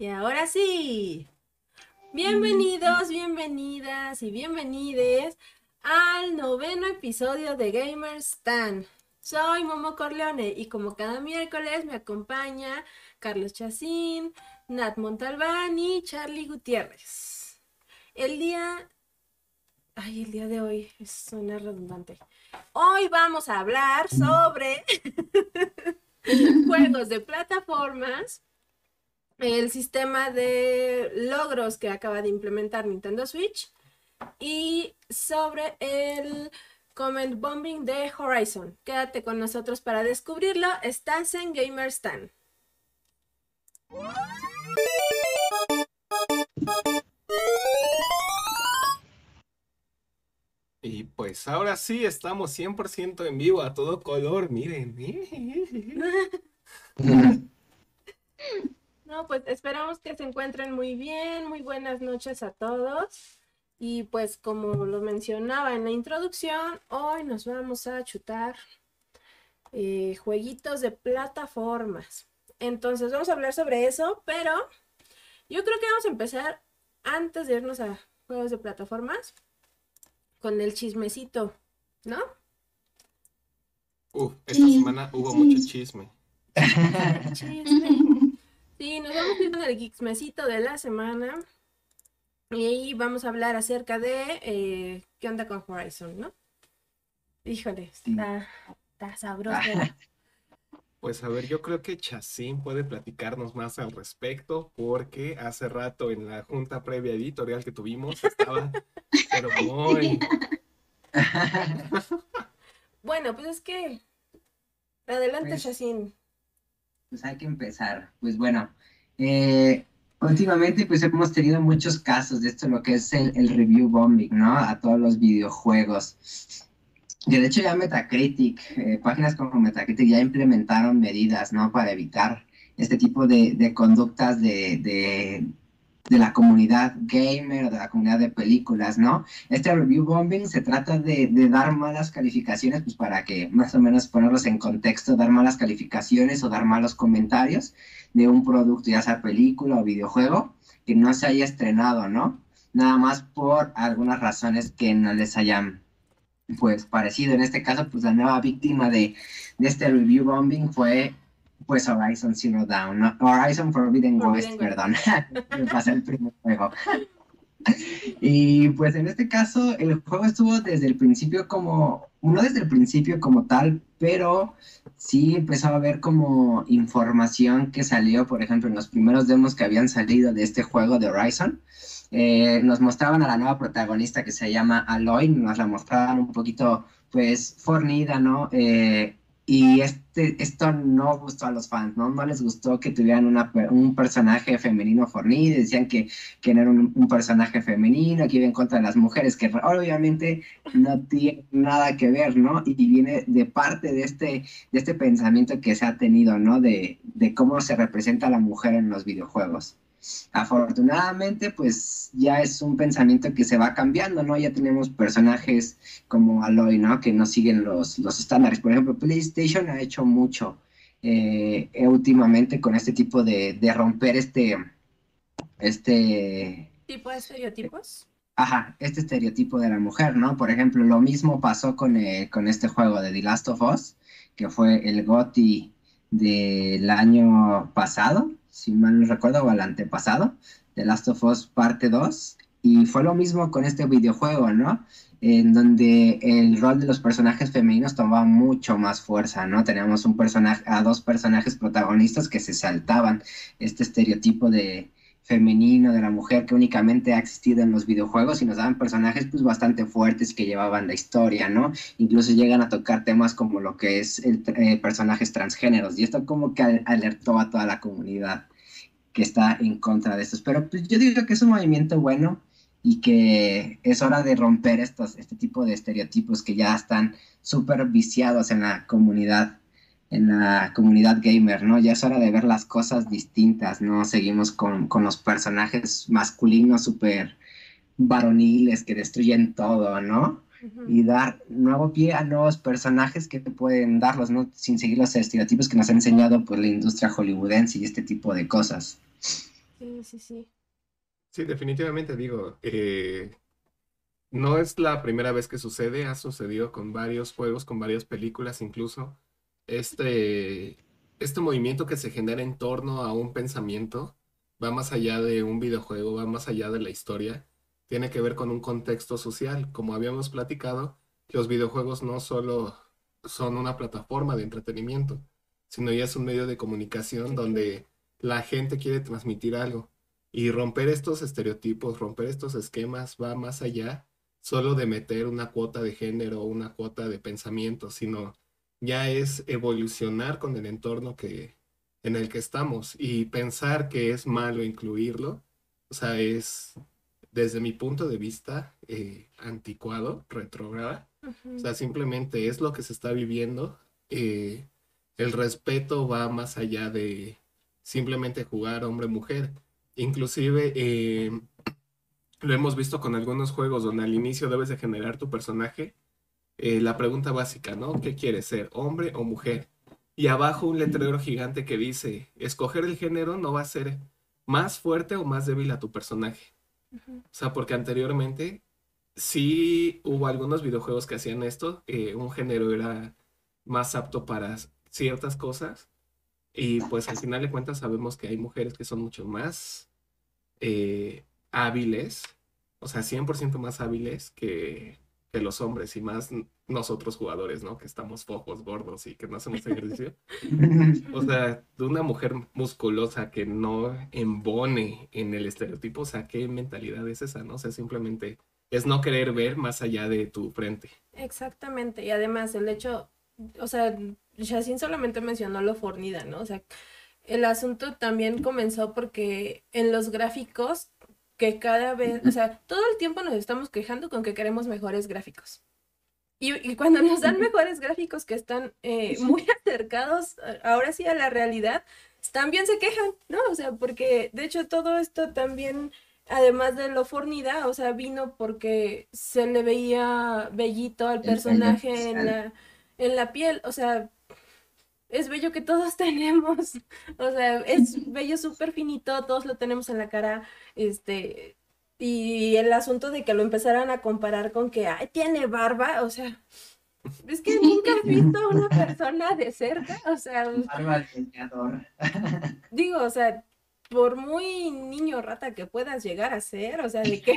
Y ahora sí, bienvenidos, bienvenidas y bienvenides al noveno episodio de Gamers Stan. Soy Momo Corleone y como cada miércoles me acompaña Carlos Chacín, Nat Montalbán y Charlie Gutiérrez. El día... el día de hoy suena redundante. Hoy vamos a hablar sobre juegos de plataformas, el sistema de logros que acaba de implementar Nintendo Switch y sobre el comment bombing de Horizon. Quédate con nosotros para descubrirlo. Estás en Gamerstan. Y pues ahora sí estamos 100% en vivo a todo color, miren. No, pues esperamos que se encuentren muy bien. Muy buenas noches a todos. Y pues como lo mencionaba en la introducción, hoy nos vamos a chutar jueguitos de plataformas. Entonces vamos a hablar sobre eso, pero yo creo que vamos a empezar antes de irnos a juegos de plataformas con el chismecito, ¿no? Esta Sí, semana hubo mucho sí. chisme. Chisme, chisme. Sí, nos vamos a ir con el chismecito de la semana y ahí vamos a hablar acerca de qué onda con Horizon, ¿no? Híjole, Sí. está sabroso. Pues a ver, yo creo que Chacín puede platicarnos más al respecto, porque hace rato en la junta previa editorial que tuvimos estaba, pero muy... Bueno, pues es que adelante, Pues, Shacin. pues hay que empezar. Pues bueno, eh, últimamente pues hemos tenido muchos casos de esto, lo que es el review bombing, ¿no? A todos los videojuegos. Que de hecho ya Metacritic, páginas como Metacritic ya implementaron medidas, ¿no? Para evitar este tipo de conductas de la comunidad gamer, de la comunidad de películas, ¿no? Este review bombing se trata de dar malas calificaciones, pues para que más o menos ponerlos en contexto, dar malas calificaciones o dar malos comentarios de un producto, ya sea película o videojuego, que no se haya estrenado, ¿no? Nada más por algunas razones que no les hayan pues parecido. En este caso, pues la nueva víctima de este review bombing fue pues Horizon Zero Dawn, ¿no? Horizon Forbidden Forbidden West, West. perdón. Me pasé el primer juego. Y pues en este caso el juego estuvo desde el principio como, no desde el principio como tal, pero sí empezó a haber como información que salió, por ejemplo, en los primeros demos que habían salido de este juego de Horizon. Nos mostraban a la nueva protagonista que se llama Aloy, nos la mostraban un poquito pues fornida, ¿no? Y esto no gustó a los fans, ¿no? No les gustó que tuvieran un personaje femenino fornido, decían que no era un personaje femenino, que iba en contra de las mujeres, que obviamente no tiene nada que ver, ¿no? Y viene de parte de este pensamiento que se ha tenido, ¿no? De cómo se representa a la mujer en los videojuegos. Afortunadamente, pues ya es un pensamiento que se va cambiando, ¿no? Ya tenemos personajes como Aloy, ¿no? Que no siguen los estándares. Por ejemplo, PlayStation ha hecho mucho últimamente con este tipo de romper este, ¿Tipo de estereotipos? este estereotipo de la mujer, ¿no? Por ejemplo, lo mismo pasó con este juego de The Last of Us, que fue el GOTY del año pasado, si mal no recuerdo, o el antepasado, The Last of Us parte 2 y fue lo mismo con este videojuego, ¿no? En donde el rol de los personajes femeninos tomaba mucho más fuerza, ¿no? Teníamos un personaje, a dos personajes protagonistas que se saltaban este estereotipo de femenino de la mujer que únicamente ha existido en los videojuegos y nos daban personajes pues bastante fuertes que llevaban la historia, ¿no? Incluso llegan a tocar temas como lo que es personajes transgéneros y esto como que alertó a toda la comunidad que está en contra de estos. Pero pues, yo digo que es un movimiento bueno y que es hora de romper este tipo de estereotipos que ya están súper viciados en la comunidad gamer, ¿no? Ya es hora de ver las cosas distintas, ¿no? Seguimos con los personajes masculinos súper varoniles que destruyen todo, ¿no? Ujú. Y dar nuevo pie a nuevos personajes que te pueden darlos, ¿no? Sin seguir los estereotipos que nos ha enseñado pues la industria hollywoodense y este tipo de cosas. Sí, sí, sí. Sí, definitivamente digo, no es la primera vez que sucede, ha sucedido con varios juegos, con varias películas incluso. Este, este movimiento que se genera en torno a un pensamiento va más allá de un videojuego, va más allá de la historia, tiene que ver con un contexto social. Como habíamos platicado, los videojuegos no solo son una plataforma de entretenimiento, sino ya es un medio de comunicación Sí, claro. donde la gente quiere transmitir algo. Y romper estos estereotipos, romper estos esquemas va más allá solo de meter una cuota de género o una cuota de pensamiento, sino ya es evolucionar con el entorno en el que estamos y pensar que es malo incluirlo, o sea, es desde mi punto de vista anticuado, retrógrada, o Ujú. sea, simplemente es lo que se está viviendo. eh, el respeto va más allá de simplemente jugar hombre-mujer. Inclusive lo hemos visto con algunos juegos donde al inicio debes de generar tu personaje. La pregunta básica, ¿no? ¿Qué quieres ser, hombre o mujer? Y abajo un letrero gigante que dice, escoger el género no va a ser más fuerte o más débil a tu personaje. Ujú. O sea, porque anteriormente sí hubo algunos videojuegos que hacían esto, un género era más apto para ciertas cosas y pues al final de cuentas sabemos que hay mujeres que son mucho más hábiles, o sea, 100% más hábiles que los hombres y más nosotros jugadores, ¿no? Que estamos fojos, gordos y que no hacemos ejercicio. O sea, de una mujer musculosa que no embone en el estereotipo, o sea, ¿qué mentalidad es esa, no? O sea, simplemente es no querer ver más allá de tu frente. Exactamente. Y además el hecho, o sea, Yassin solamente mencionó lo fornida, ¿no? O sea, el asunto también comenzó porque en los gráficos, que cada vez, o sea, todo el tiempo nos estamos quejando con que queremos mejores gráficos. Y cuando nos dan mejores gráficos que están muy acercados, ahora sí a la realidad, también se quejan, ¿no? O sea, porque de hecho todo esto también, además de lo fornida, o sea, vino porque se le veía bellito al El vello personaje facial. en la piel, o sea, es bello que todos tenemos, o sea, es bello súper finito, todos lo tenemos en la cara, este, y el asunto de que lo empezaran a comparar con que, ay, tiene barba, o sea, es que nunca has visto a una persona de cerca, o sea, Barba de leñador. digo, o sea, por muy niño rata que puedas llegar a ser, o sea, de que,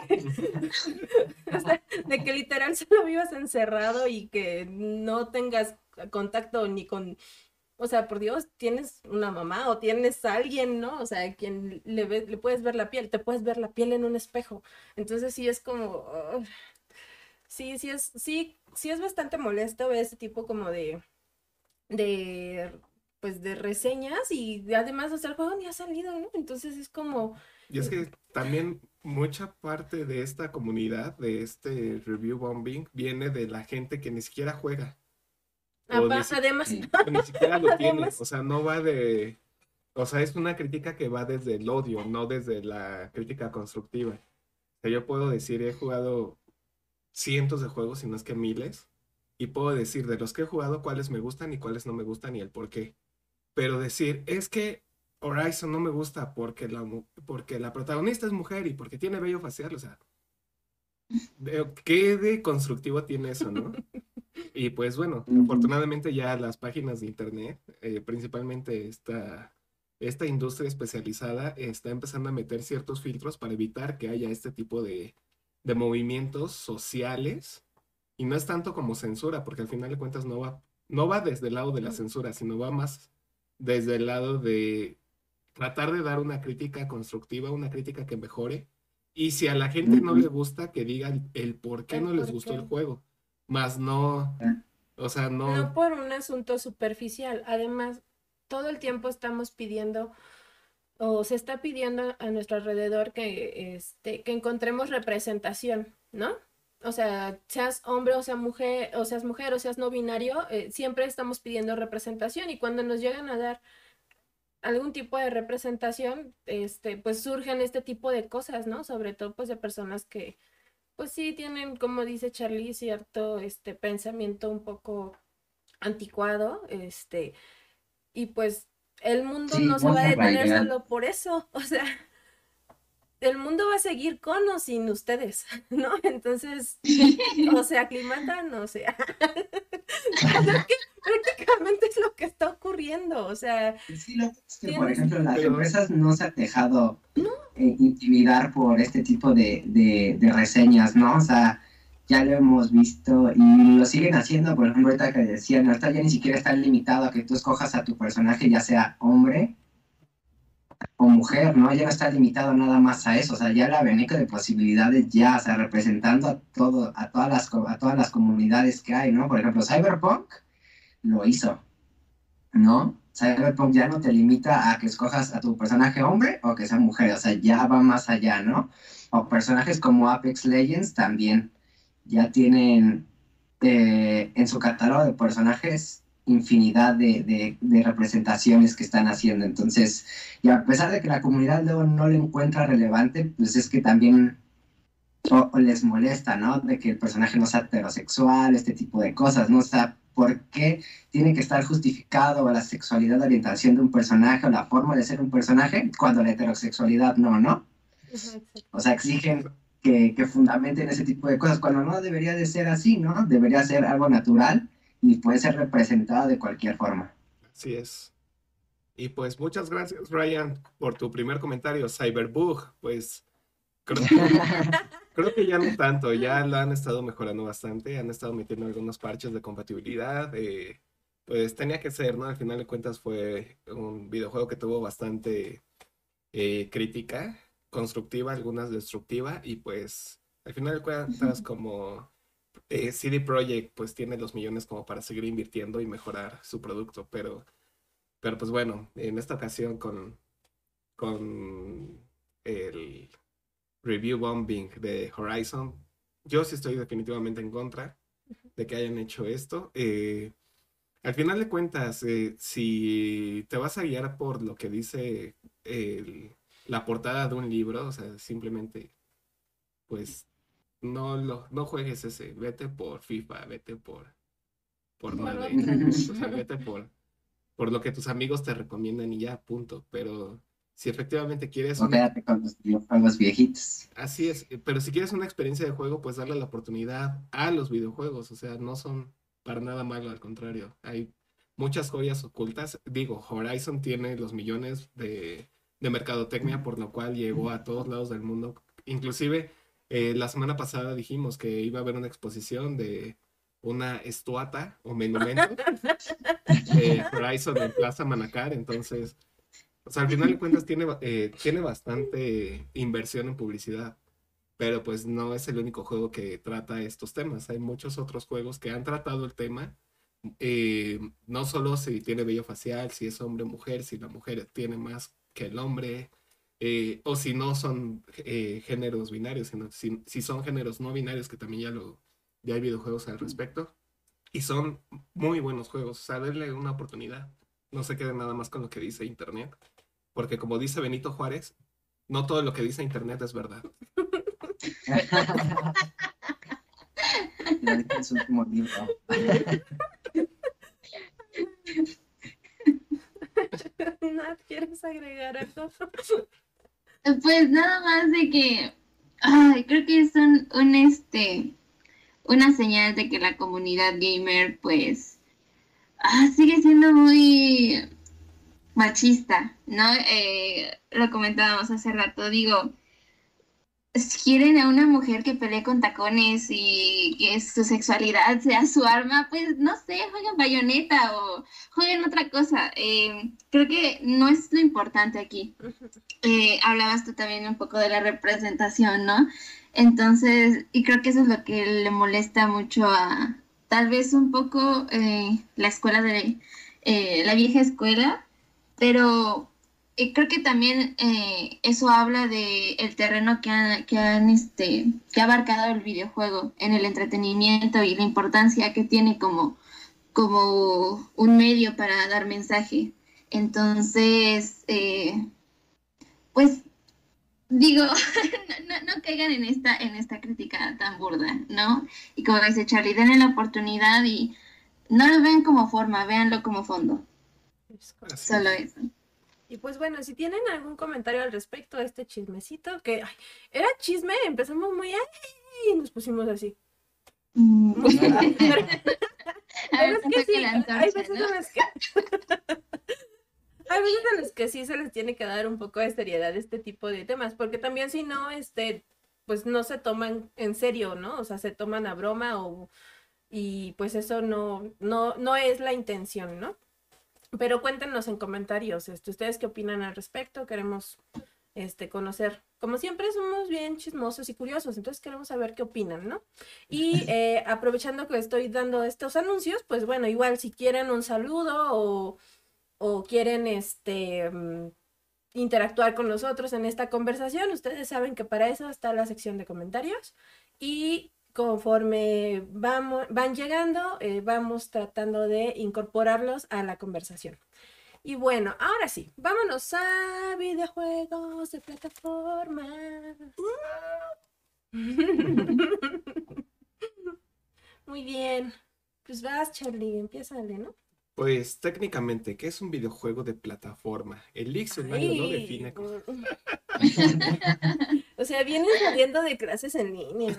o sea, de que literal solo vivas encerrado y que no tengas contacto ni con, o sea, por Dios, tienes una mamá o tienes a alguien, ¿no? O sea, a quien le puedes ver la piel, te puedes ver la piel en un espejo. Entonces sí es como, sí, sí es bastante molesto ver ese tipo como de, pues de reseñas y además, o sea, el juego ni ha salido, ¿no? Entonces es como, Y es que también mucha parte de esta comunidad, de este review bombing, viene de la gente que ni siquiera juega o ni, además, Sí. o ni siquiera lo tiene. O además, sea, no va de... O sea, es una crítica que va desde el odio, no desde la crítica constructiva. O sea, yo puedo decir, he jugado cientos de juegos, si no es que miles, y puedo decir de los que he jugado cuáles me gustan y cuáles no me gustan y el por qué. Pero decir, es que Horizon no me gusta porque porque la protagonista es mujer y porque tiene vello facial, o sea, ¿qué de constructivo tiene eso, no? Y pues bueno, afortunadamente ya las páginas de internet, principalmente esta industria especializada, está empezando a meter ciertos filtros para evitar que haya este tipo de movimientos sociales. Y no es tanto como censura, porque al final de cuentas no va desde el lado de la censura, sino va más desde el lado de tratar de dar una crítica constructiva, una crítica que mejore. Y si a la gente no le gusta, que digan el por qué el no les por gustó el qué. juego. Más no, o sea, No no, por un asunto superficial. Además, todo el tiempo estamos pidiendo o se está pidiendo a nuestro alrededor que encontremos representación, ¿no? O sea, seas hombre o seas mujer o seas no binario, siempre estamos pidiendo representación y cuando nos llegan a dar algún tipo de representación, pues surgen este tipo de cosas, ¿no? Sobre todo pues de personas que, pues sí tienen, como dice Charlie, cierto, pensamiento un poco anticuado, y pues el mundo Sí, no se muy va a detener arraigado. solo por eso, o sea, el mundo va a seguir con o sin ustedes, ¿no? Entonces, o se aclimatan, o sea, es que prácticamente es lo que está ocurriendo, o sea, Sí, lo que es que, por tienes, ejemplo, las Pero, empresas no se han dejado no, intimidar por este tipo de reseñas, ¿no? O sea, ya lo hemos visto y lo siguen haciendo. Por ejemplo, ahorita que decían, no está, ya ni siquiera está limitado a que tú escojas a tu personaje, ya sea hombre o mujer, ¿no? Ya no está limitado nada más a eso. O sea, ya el abanico de posibilidades ya, o sea, representando a todo, a todas las comunidades que hay, ¿no? Por ejemplo, Cyberpunk lo hizo, ¿no? Cyberpunk ya no te limita a que escojas a tu personaje hombre o que sea mujer, o sea, ya va más allá, ¿no? O personajes como Apex Legends también ya tienen en su catálogo de personajes infinidad de representaciones que están haciendo. Entonces, y a pesar de que la comunidad luego no le encuentra relevante, pues es que también o les molesta, ¿no? De que el personaje no sea heterosexual, este tipo de cosas, ¿no? O sea, ¿por qué tiene que estar justificado la sexualidad, la orientación de un personaje o la forma de ser un personaje cuando la heterosexualidad no, ¿no? ajá, exacto. O sea, exigen que fundamenten ese tipo de cosas cuando no debería de ser así, ¿no? Debería ser algo natural y puede ser representado de cualquier forma. así es. Y pues muchas gracias, Ryan, por tu primer comentario, Cyberbug. Pues creo que, creo que ya no tanto, ya lo han estado mejorando bastante, han estado metiendo algunos parches de compatibilidad. Pues tenía que ser, ¿no? Al final de cuentas fue un videojuego que tuvo bastante crítica, constructiva, algunas destructiva, y pues al final de cuentas como CD Projekt pues tiene los millones como para seguir invirtiendo y mejorar su producto, pero pues bueno, en esta ocasión con el review bombing de Horizon, yo sí estoy definitivamente en contra de que hayan hecho esto. Al final de cuentas, si te vas a guiar por lo que dice la portada de un libro, o sea, simplemente, pues, no juegues ese, vete por FIFA, vete por Por Madden, otro. o sea, vete por lo que tus amigos te recomiendan y ya, punto. Pero si efectivamente quieres O una, quédate con los videojuegos viejitos. así es, pero si quieres una experiencia de juego, pues darle la oportunidad a los videojuegos, o sea, no son para nada malo, al contrario, hay muchas joyas ocultas. Digo, Horizon tiene los millones de mercadotecnia, por lo cual llegó a todos lados del mundo. Inclusive, la semana pasada dijimos que iba a haber una exposición de una estuata o monumento de Horizon en Plaza Manacar, entonces, o sea, al final de cuentas tiene bastante inversión en publicidad, pero pues no es el único juego que trata estos temas. Hay muchos otros juegos que han tratado el tema, no solo si tiene vello facial, si es hombre o mujer, si la mujer tiene más que el hombre, o si no son géneros binarios, sino si son géneros no binarios, que también ya hay videojuegos al respecto. Y son muy buenos juegos, o sea, denle una oportunidad. No se queden nada más con lo que dice Internet, porque como dice Benito Juárez, no todo lo que dice Internet es verdad. Lo dijo en su último libro. Nat, ¿quieres agregar algo? Pues nada más de que ay, creo que es una señal de que la comunidad gamer pues sigue siendo muy machista, ¿no? Lo comentábamos hace rato, digo, si quieren a una mujer que pelee con tacones y que su sexualidad sea su arma, pues no sé, jueguen Bayonetta o jueguen otra cosa. Creo que no es lo importante aquí. Hablabas tú también un poco de la representación, ¿no? Entonces, y creo que eso es lo que le molesta mucho a tal vez un poco la escuela de la vieja escuela, pero creo que también eso habla de el terreno que ha abarcado el videojuego en el entretenimiento y la importancia que tiene como un medio para dar mensaje. Entonces, pues digo, no caigan en esta crítica tan burda, ¿no? Y como dice Charlie, denle la oportunidad y no lo ven como forma, véanlo como fondo. Así Solo es. eso. Y pues bueno, si tienen algún comentario al respecto de este chismecito, que ay, era chisme, empezamos muy y nos pusimos así. Muy A pero ver, es que saca sí, la hay antorcha, veces ¿no? en las que hay veces en las que sí se les tiene que dar un poco de seriedad a este tipo de temas, porque también si no, pues no se toman en serio, ¿no? O sea, se toman a broma y pues eso no es la intención, ¿no? Pero cuéntenos en comentarios, ustedes qué opinan al respecto, queremos conocer. Como siempre somos bien chismosos y curiosos, entonces queremos saber qué opinan, ¿no? Y aprovechando que estoy dando estos anuncios, pues bueno, igual si quieren un saludo o quieren interactuar con nosotros en esta conversación, ustedes saben que para eso está la sección de comentarios y conforme van llegando, vamos tratando de incorporarlos a la conversación. Y bueno, ahora sí, vámonos a videojuegos de plataforma. Muy bien. Pues vas, Charlie, empiézale, ¿no? Pues técnicamente, ¿qué es un videojuego de plataforma? El diccionario lo Ay, define como... o sea, vienen saliendo de clases en línea.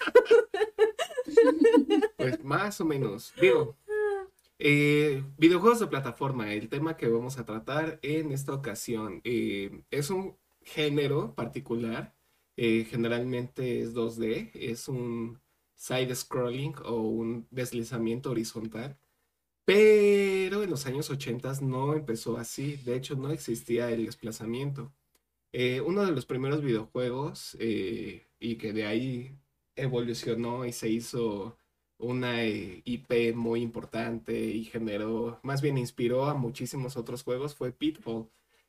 Pues más o menos. Digo, videojuegos de plataforma, el tema que vamos a tratar en esta ocasión, es un género particular, generalmente es 2D, es un side-scrolling o un deslizamiento horizontal, pero en los años 80 no empezó así, de hecho no existía el desplazamiento. Uno de los primeros videojuegos y que de ahí evolucionó y se hizo una IP muy importante y generó, más bien inspiró a muchísimos otros juegos fue Pitfall.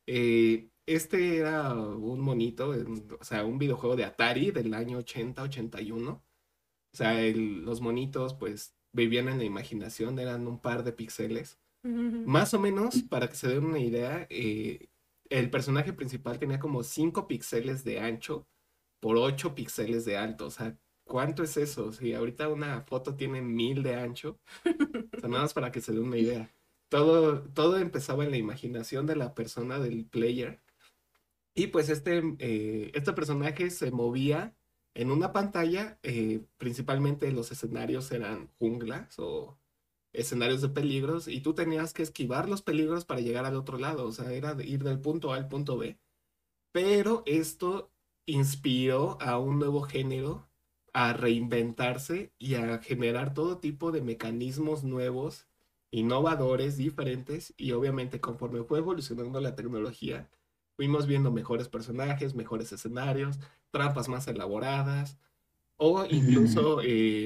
Este era un monito, o sea, un videojuego de Atari del año 80-81. O sea, los monitos pues vivían en la imaginación, eran un par de píxeles. Más o menos, para que se den una idea, el personaje principal tenía como 5 píxeles de ancho por 8 píxeles de alto. O sea, ¿cuánto es eso? Si ahorita una foto tiene 1000 de ancho, o sea, nada más para que se den una idea. Todo empezaba en la imaginación de la persona, del player. Y pues este personaje se movía en una pantalla, principalmente los escenarios eran junglas o escenarios de peligros y tú tenías que esquivar los peligros para llegar al otro lado, o sea, era ir del punto A al punto B. Pero esto inspiró a un nuevo género a reinventarse y a generar todo tipo de mecanismos nuevos, innovadores, diferentes, y obviamente conforme fue evolucionando la tecnología, fuimos viendo mejores personajes, mejores escenarios, trampas más elaboradas, o incluso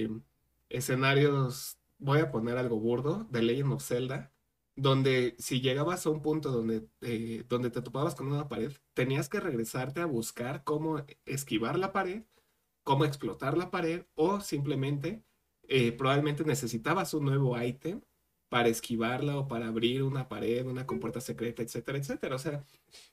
escenarios, voy a poner algo burdo, de Legend of Zelda, donde si llegabas a un punto donde te topabas con una pared, tenías que regresarte a buscar cómo esquivar la pared, cómo explotar la pared, o simplemente probablemente necesitabas un nuevo ítem para esquivarla o para abrir una pared, una compuerta secreta, etcétera, etcétera. O sea,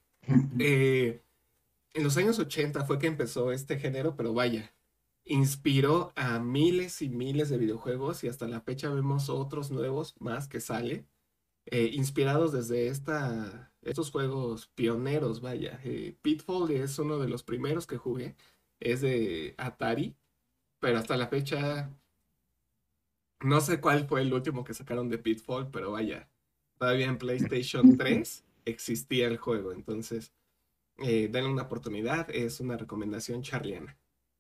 en los años 80 fue que empezó este género, pero vaya, inspiró a miles y miles de videojuegos y hasta la fecha vemos otros nuevos más que sale, inspirados desde estos juegos pioneros, vaya. Pitfall es uno de los primeros que jugué, es de Atari, pero hasta la fecha no sé cuál fue el último que sacaron de Pitfall, pero vaya, todavía en PlayStation 3 existía el juego, entonces denle una oportunidad, es una recomendación charliana.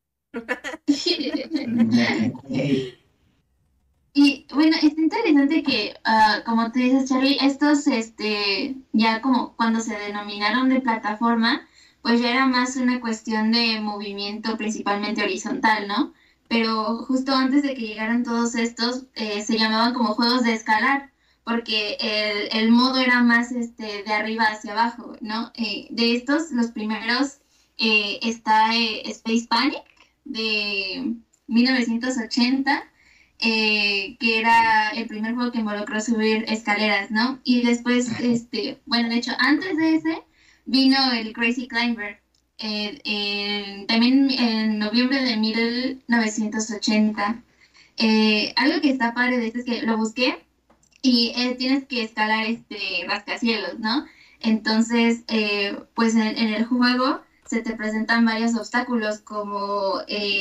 Y bueno, es interesante que, como tú dices, Charlie, estos, ya como cuando se denominaron de plataforma, pues ya era más una cuestión de movimiento principalmente horizontal, ¿no? Pero justo antes de que llegaran todos estos, se llamaban como juegos de escalar, porque el modo era más de arriba hacia abajo, ¿no? De estos, los primeros, está Space Panic de 1980, que era el primer juego que involucró subir escaleras, ¿no? Y después, bueno, de hecho, antes de ese vino el Crazy Climber, también en noviembre de 1980. Algo que está padre de este es que lo busqué y tienes que escalar rascacielos, ¿no? Entonces, pues en el juego se te presentan varios obstáculos como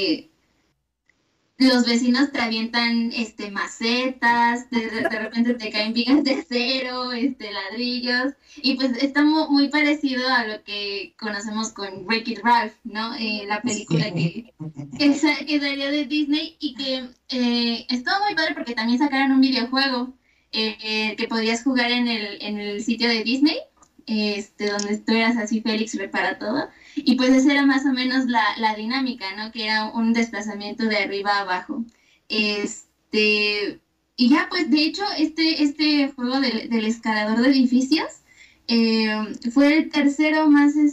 los vecinos te avientan macetas, de repente te caen vigas de acero, ladrillos, y pues está muy parecido a lo que conocemos con Wreck-It Ralph, ¿no? La película que salió de Disney y que estuvo muy padre porque también sacaron un videojuego que podías jugar en el sitio de Disney, donde tú eras así Félix repara todo. Y pues esa era más o menos la dinámica, ¿no? Que era un desplazamiento de arriba a abajo. Y ya, pues de hecho, este juego del escalador de edificios eh, fue el tercero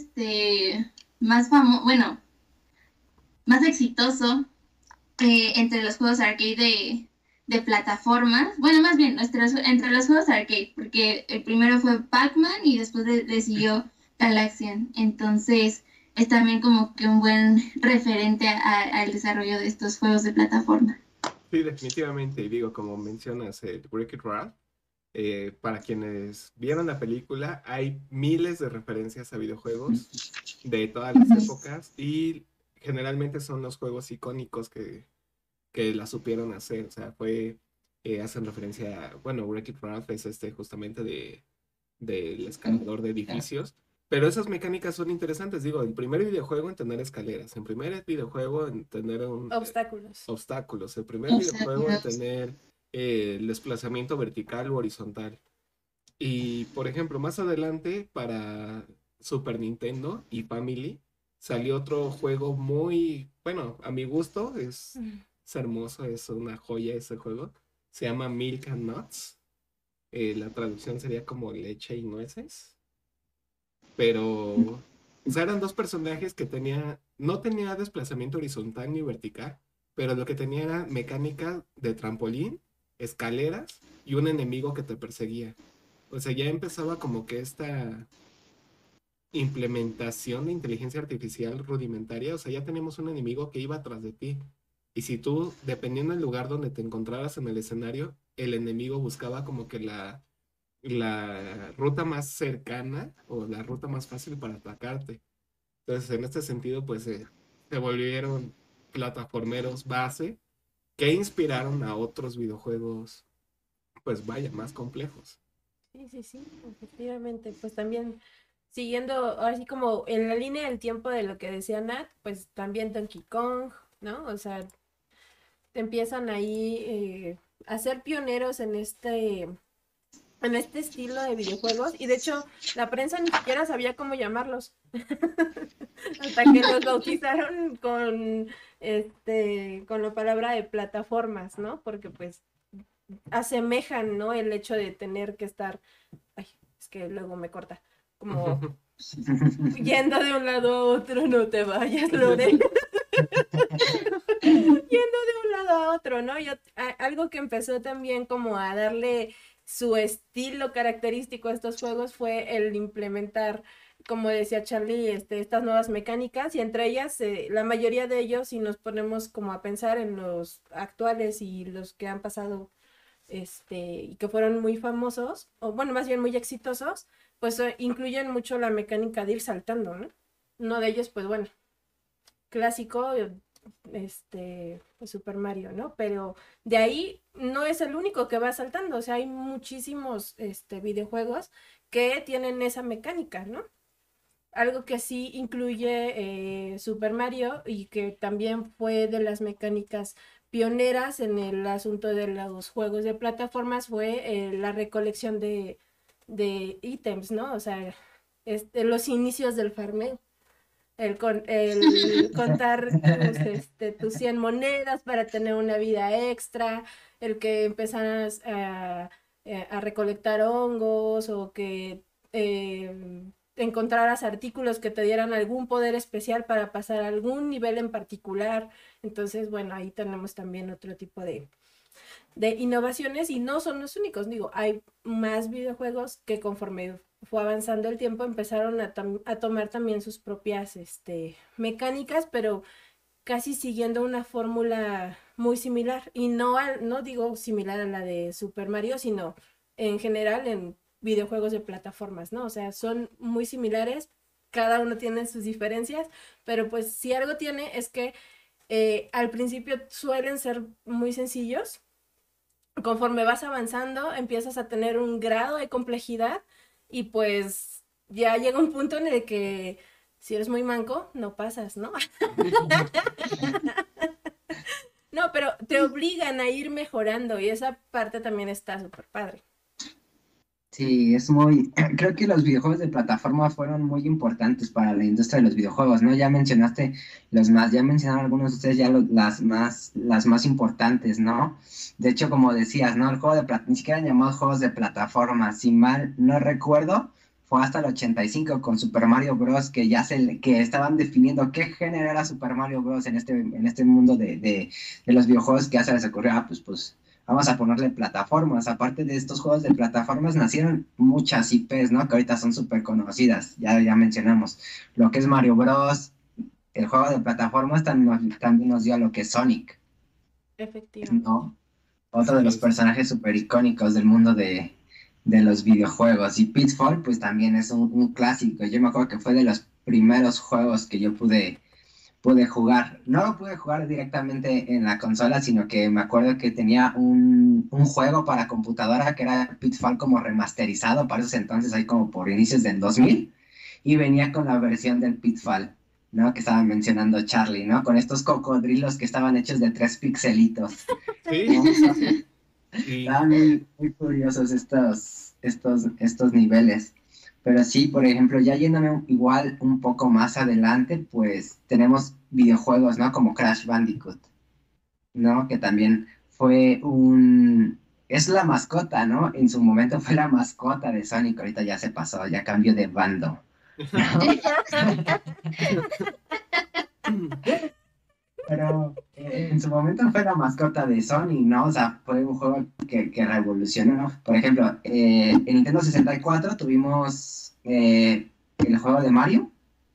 más famoso, bueno, más exitoso entre los juegos arcade de plataformas. Bueno, más bien, entre los juegos arcade, porque el primero fue Pac-Man y después le siguió Galaxian. Entonces, es también como que un buen referente al desarrollo de estos juegos de plataforma. Sí, definitivamente. Y digo, como mencionas, el Wreck-It Ralph, para quienes vieron la película, hay miles de referencias a videojuegos de todas las épocas y generalmente son los juegos icónicos que la supieron hacer. O sea, hacen referencia a, bueno, Wreck-It Ralph es justamente del escalador de edificios. Pero esas mecánicas son interesantes. Digo, el primer videojuego en tener escaleras, el primer videojuego en tener obstáculos, el primer videojuego en tener el desplazamiento vertical o horizontal. Y, por ejemplo, más adelante para Super Nintendo y Family salió otro juego muy, bueno, a mi gusto, es hermoso, es una joya ese juego. Se llama Milk and Nuts. La traducción sería como leche y nueces. Pero, o sea, eran dos personajes que no tenía desplazamiento horizontal ni vertical, pero lo que tenía era mecánica de trampolín, escaleras y un enemigo que te perseguía. O sea, ya empezaba como que esta implementación de inteligencia artificial rudimentaria. O sea, ya teníamos un enemigo que iba atrás de ti. Y si tú, dependiendo del lugar donde te encontraras en el escenario, el enemigo buscaba como que la ruta más cercana o la ruta más fácil para atacarte. Entonces, en este sentido, pues se volvieron plataformeros base que inspiraron a otros videojuegos, pues vaya, más complejos. Sí, efectivamente. Pues también siguiendo, así como en la línea del tiempo de lo que decía Nat, pues también Donkey Kong, ¿no? O sea, te empiezan ahí a ser pioneros en este estilo de videojuegos y de hecho la prensa ni siquiera sabía cómo llamarlos hasta que los bautizaron con la palabra de plataformas, ¿no? Porque pues asemejan, ¿no? El hecho de tener que estar, ay, es que luego me corta, como yendo de un lado a otro, no te vayas, Lore. Yendo de un lado a otro, ¿no? Algo que empezó también como a darle su estilo característico a estos juegos fue el implementar, como decía Charlie, estas nuevas mecánicas y entre ellas, la mayoría de ellos, si nos ponemos como a pensar en los actuales y los que han pasado, y que fueron muy famosos, o bueno, más bien muy exitosos, pues incluyen mucho la mecánica de ir saltando, ¿no? Uno de ellos, pues bueno, clásico, pues Super Mario, ¿no? Pero de ahí no es el único que va saltando, o sea, hay muchísimos videojuegos que tienen esa mecánica, ¿no? Algo que sí incluye Super Mario y que también fue de las mecánicas pioneras en el asunto de los juegos de plataformas fue la recolección de ítems, ¿no? O sea, los inicios del farmeo. El contar tus 100 monedas para tener una vida extra, el que empezaras a recolectar hongos o que encontraras artículos que te dieran algún poder especial para pasar a algún nivel en particular. Entonces, bueno, ahí tenemos también otro tipo de innovaciones y no son los únicos, digo, hay más videojuegos que conforme fue avanzando el tiempo empezaron a tomar también sus propias mecánicas, pero casi siguiendo una fórmula muy similar y no digo similar a la de Super Mario, sino en general en videojuegos de plataformas, ¿no? O sea, son muy similares, cada uno tiene sus diferencias, pero pues si algo tiene es que al principio suelen ser muy sencillos. Conforme vas avanzando, empiezas a tener un grado de complejidad y pues ya llega un punto en el que si eres muy manco, no pasas, ¿no? No, pero te obligan a ir mejorando y esa parte también está súper padre. Sí, es muy, creo que los videojuegos de plataforma fueron muy importantes para la industria de los videojuegos, ¿no? Ya mencionaste los más, ya mencionaron algunos de ustedes ya las más importantes, ¿no? De hecho, como decías, ¿no? El juego de plataforma, ni siquiera eran llamados juegos de plataforma, si mal no recuerdo, fue hasta el 85 con Super Mario Bros. Que estaban definiendo qué género era Super Mario Bros. En este mundo de los videojuegos que ya se les ocurrió, pues vamos a ponerle plataformas. Aparte de estos juegos de plataformas, nacieron muchas IPs, ¿no? Que ahorita son súper conocidas. Ya mencionamos lo que es Mario Bros. El juego de plataformas también nos dio a lo que es Sonic, Efectivamente. ¿no? Otro de Así los es. personajes súper icónicos del mundo de los videojuegos. Y Pitfall, pues también es un clásico. Yo me acuerdo que fue de los primeros juegos que yo pude jugar. No lo pude jugar directamente en la consola, sino que me acuerdo que tenía un juego para computadora que era Pitfall como remasterizado para esos entonces, ahí como por inicios del 2000, y venía con la versión del Pitfall, ¿no? Que estaba mencionando Charlie, ¿no? Con estos cocodrilos que estaban hechos de 3 pixelitos, Sí, ¿no? sí, sí, sí. Y Estaban muy curiosos estos niveles. Pero sí, por ejemplo, ya yéndome igual un poco más adelante, pues tenemos videojuegos, ¿no? Como Crash Bandicoot, ¿no? Que también fue Es la mascota, ¿no? En su momento fue la mascota de Sonic, ahorita ya se pasó, ya cambió de bando, ¿no? Pero en su momento fue la mascota de Sony, ¿no? O sea, fue un juego que revolucionó. Por ejemplo, en Nintendo 64 tuvimos el juego de Mario,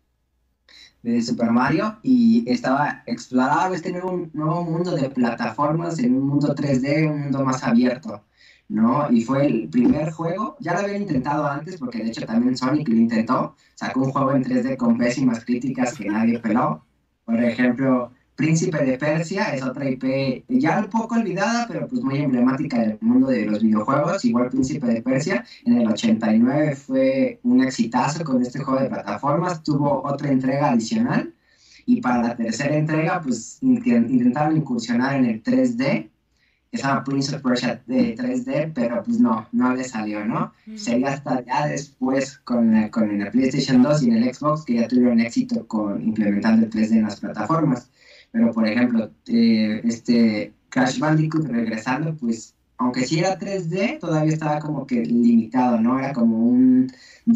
de Super Mario, y exploraba este nuevo mundo de plataformas en un mundo 3D, un mundo más abierto, ¿no? Y fue el primer juego, ya lo habían intentado antes, porque de hecho también Sonic lo intentó, sacó un juego en 3D con pésimas críticas que nadie peló. Por ejemplo, Príncipe de Persia es otra IP ya un poco olvidada, pero pues muy emblemática del mundo de los videojuegos. Igual Príncipe de Persia en el 89 fue un exitazo con este juego de plataformas. Tuvo otra entrega adicional y para la tercera entrega pues intentaron incursionar en el 3D. Esa Prince of Persia de 3D, pero pues no le salió, ¿no? Sería hasta ya después con el PlayStation 2 y en el Xbox que ya tuvieron éxito con implementando el 3D en las plataformas. Pero, por ejemplo, este Crash Bandicoot regresando, pues, aunque sí era 3D, todavía estaba como que limitado, ¿no? Era como un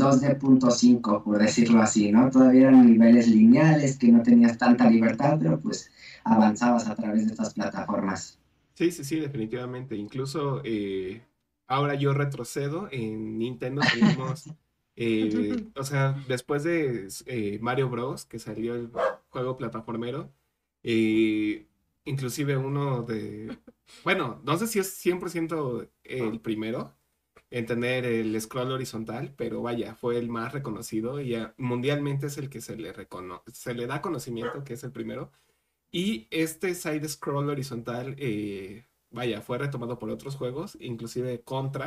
2D.5, por decirlo así, ¿no? Todavía eran niveles lineales que no tenías tanta libertad, pero pues avanzabas a través de estas plataformas. sí, sí, sí, definitivamente. Incluso ahora yo retrocedo. En Nintendo teníamos, o sea, después de Mario Bros, que salió el juego plataformero, eh, inclusive uno de, bueno, no sé si es 100% el primero en tener el scroll horizontal, pero vaya, fue el más reconocido y mundialmente es el que se le da conocimiento que es el primero. Y este side scroll horizontal, vaya, fue retomado por otros juegos, inclusive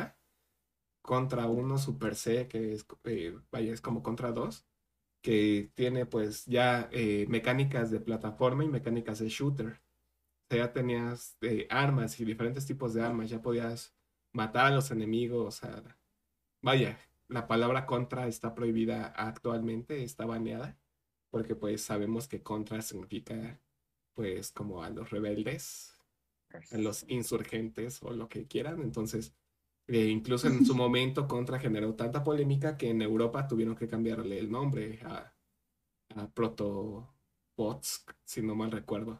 Contra uno Super C, que es, vaya, es como Contra 2 que tiene pues ya mecánicas de plataforma y mecánicas de shooter. O sea, ya tenías armas y diferentes tipos de armas, ya podías matar a los enemigos. Vaya, la palabra contra está prohibida actualmente, está baneada, porque pues sabemos que contra significa pues como a los rebeldes, a los insurgentes o lo que quieran. Entonces, incluso en su momento Contra generó tanta polémica que en Europa tuvieron que cambiarle el nombre a Protobots, si no mal recuerdo.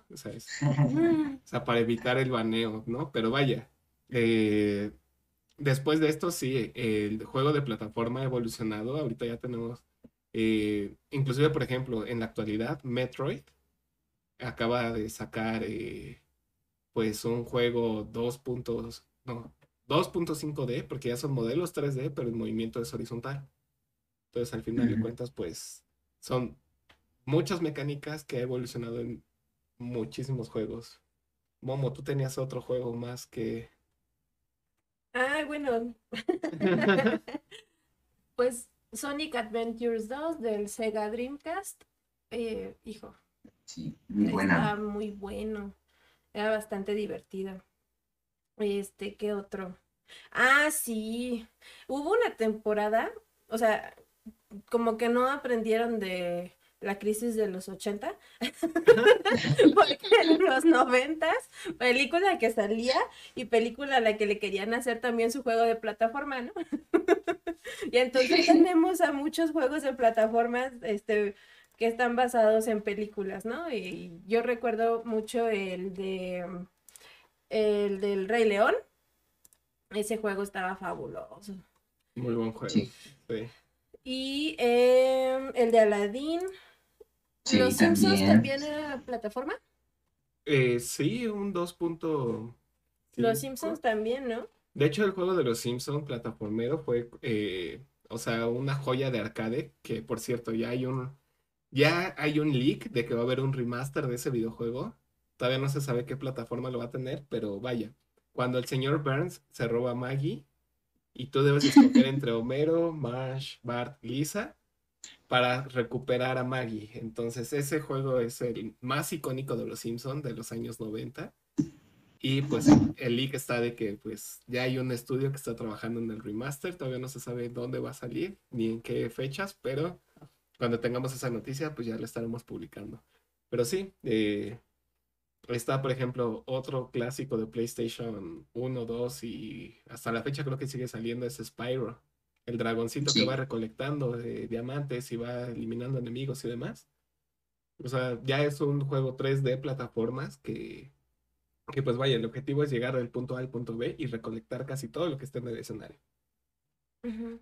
O sea, para evitar el baneo, ¿no? Pero vaya, eh, después de esto sí, el juego de plataforma ha evolucionado. Ahorita ya tenemos, inclusive por ejemplo, en la actualidad, Metroid acaba de sacar pues un juego 2 puntos, no, 2.5D, porque ya son modelos 3D, pero el movimiento es horizontal. Entonces, al final de cuentas, pues son muchas mecánicas que ha evolucionado en muchísimos juegos. Momo, tú tenías otro juego más que... Ah, bueno, pues Sonic Adventures 2 del Sega Dreamcast. Hijo, Sí, muy estaba buena. muy bueno. Era bastante divertido. ¿Qué otro? Ah, sí. Hubo una temporada, o sea, como que no aprendieron de la crisis de los 80, porque en los 90s, película que salía y película a la que le querían hacer también su juego de plataforma, ¿no? Y entonces tenemos a muchos juegos de plataformas, que están basados en películas, ¿no? Y yo recuerdo mucho el del Rey León. Ese juego estaba fabuloso. Muy buen juego. Sí, Sí. Y el de Aladdin. ¿Los sí, Simpsons también. también era plataforma? Sí, un 2.5. Los Simpsons también, ¿no? De hecho, el juego de los Simpsons plataformero fue, o sea, una joya de arcade, que por cierto, ya hay un leak de que va a haber un remaster de ese videojuego. Todavía no se sabe qué plataforma lo va a tener, pero vaya, cuando el señor Burns se roba a Maggie y tú debes escoger entre Homero, Marge, Bart, Lisa para recuperar a Maggie. Entonces, ese juego es el más icónico de los Simpsons de los años 90. Y pues el leak está de que pues ya hay un estudio que está trabajando en el remaster, todavía no se sabe dónde va a salir ni en qué fechas, pero cuando tengamos esa noticia pues ya la estaremos publicando. Pero sí, está por ejemplo otro clásico de PlayStation 1, 2 y hasta la fecha creo que sigue saliendo es Spyro, el dragoncito que va Sí, recolectando diamantes y va eliminando enemigos y demás. O sea, ya es un juego 3D plataformas que pues vaya, el objetivo es llegar del punto A al punto B y recolectar casi todo lo que esté en el escenario. Ujú.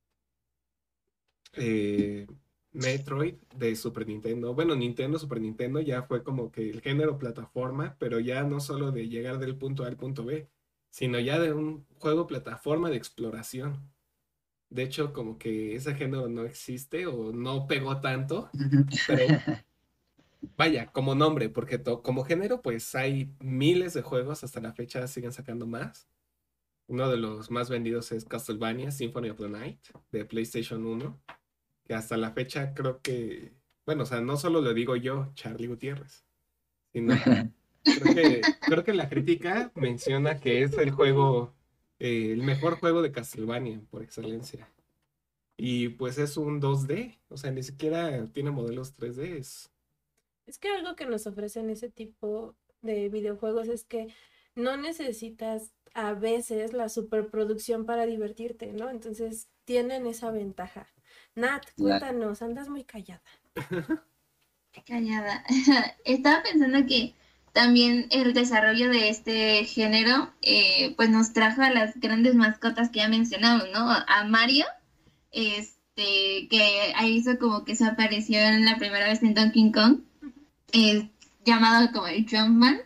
Eh, Metroid de Super Nintendo, bueno, Nintendo, Super Nintendo ya fue como que el género plataforma, pero ya no solo de llegar del punto A al punto B, sino ya de un juego plataforma de exploración. De hecho, como que ese género no existe o no pegó tanto, pero vaya, como nombre, porque como género, pues hay miles de juegos, hasta la fecha siguen sacando más. Uno de los más vendidos es Castlevania Symphony of the Night de PlayStation 1, que hasta la fecha creo que, bueno, o sea, no solo lo digo yo, Charlie Gutiérrez, sino creo que la crítica menciona que es el juego, el mejor juego de Castlevania por excelencia. Y pues es un 2D, o sea, ni siquiera tiene modelos 3D. Es que algo que nos ofrecen ese tipo de videojuegos es que no necesitas a veces la superproducción para divertirte, ¿no? Entonces tienen esa ventaja. Nat, claro. cuéntanos, andas muy callada. Callada. Estaba pensando que también el desarrollo de este género, pues nos trajo a las grandes mascotas que ya mencionamos, ¿no? A Mario, que ahí hizo como que se apareció en la primera vez en Donkey Kong, llamado como el Jumpman.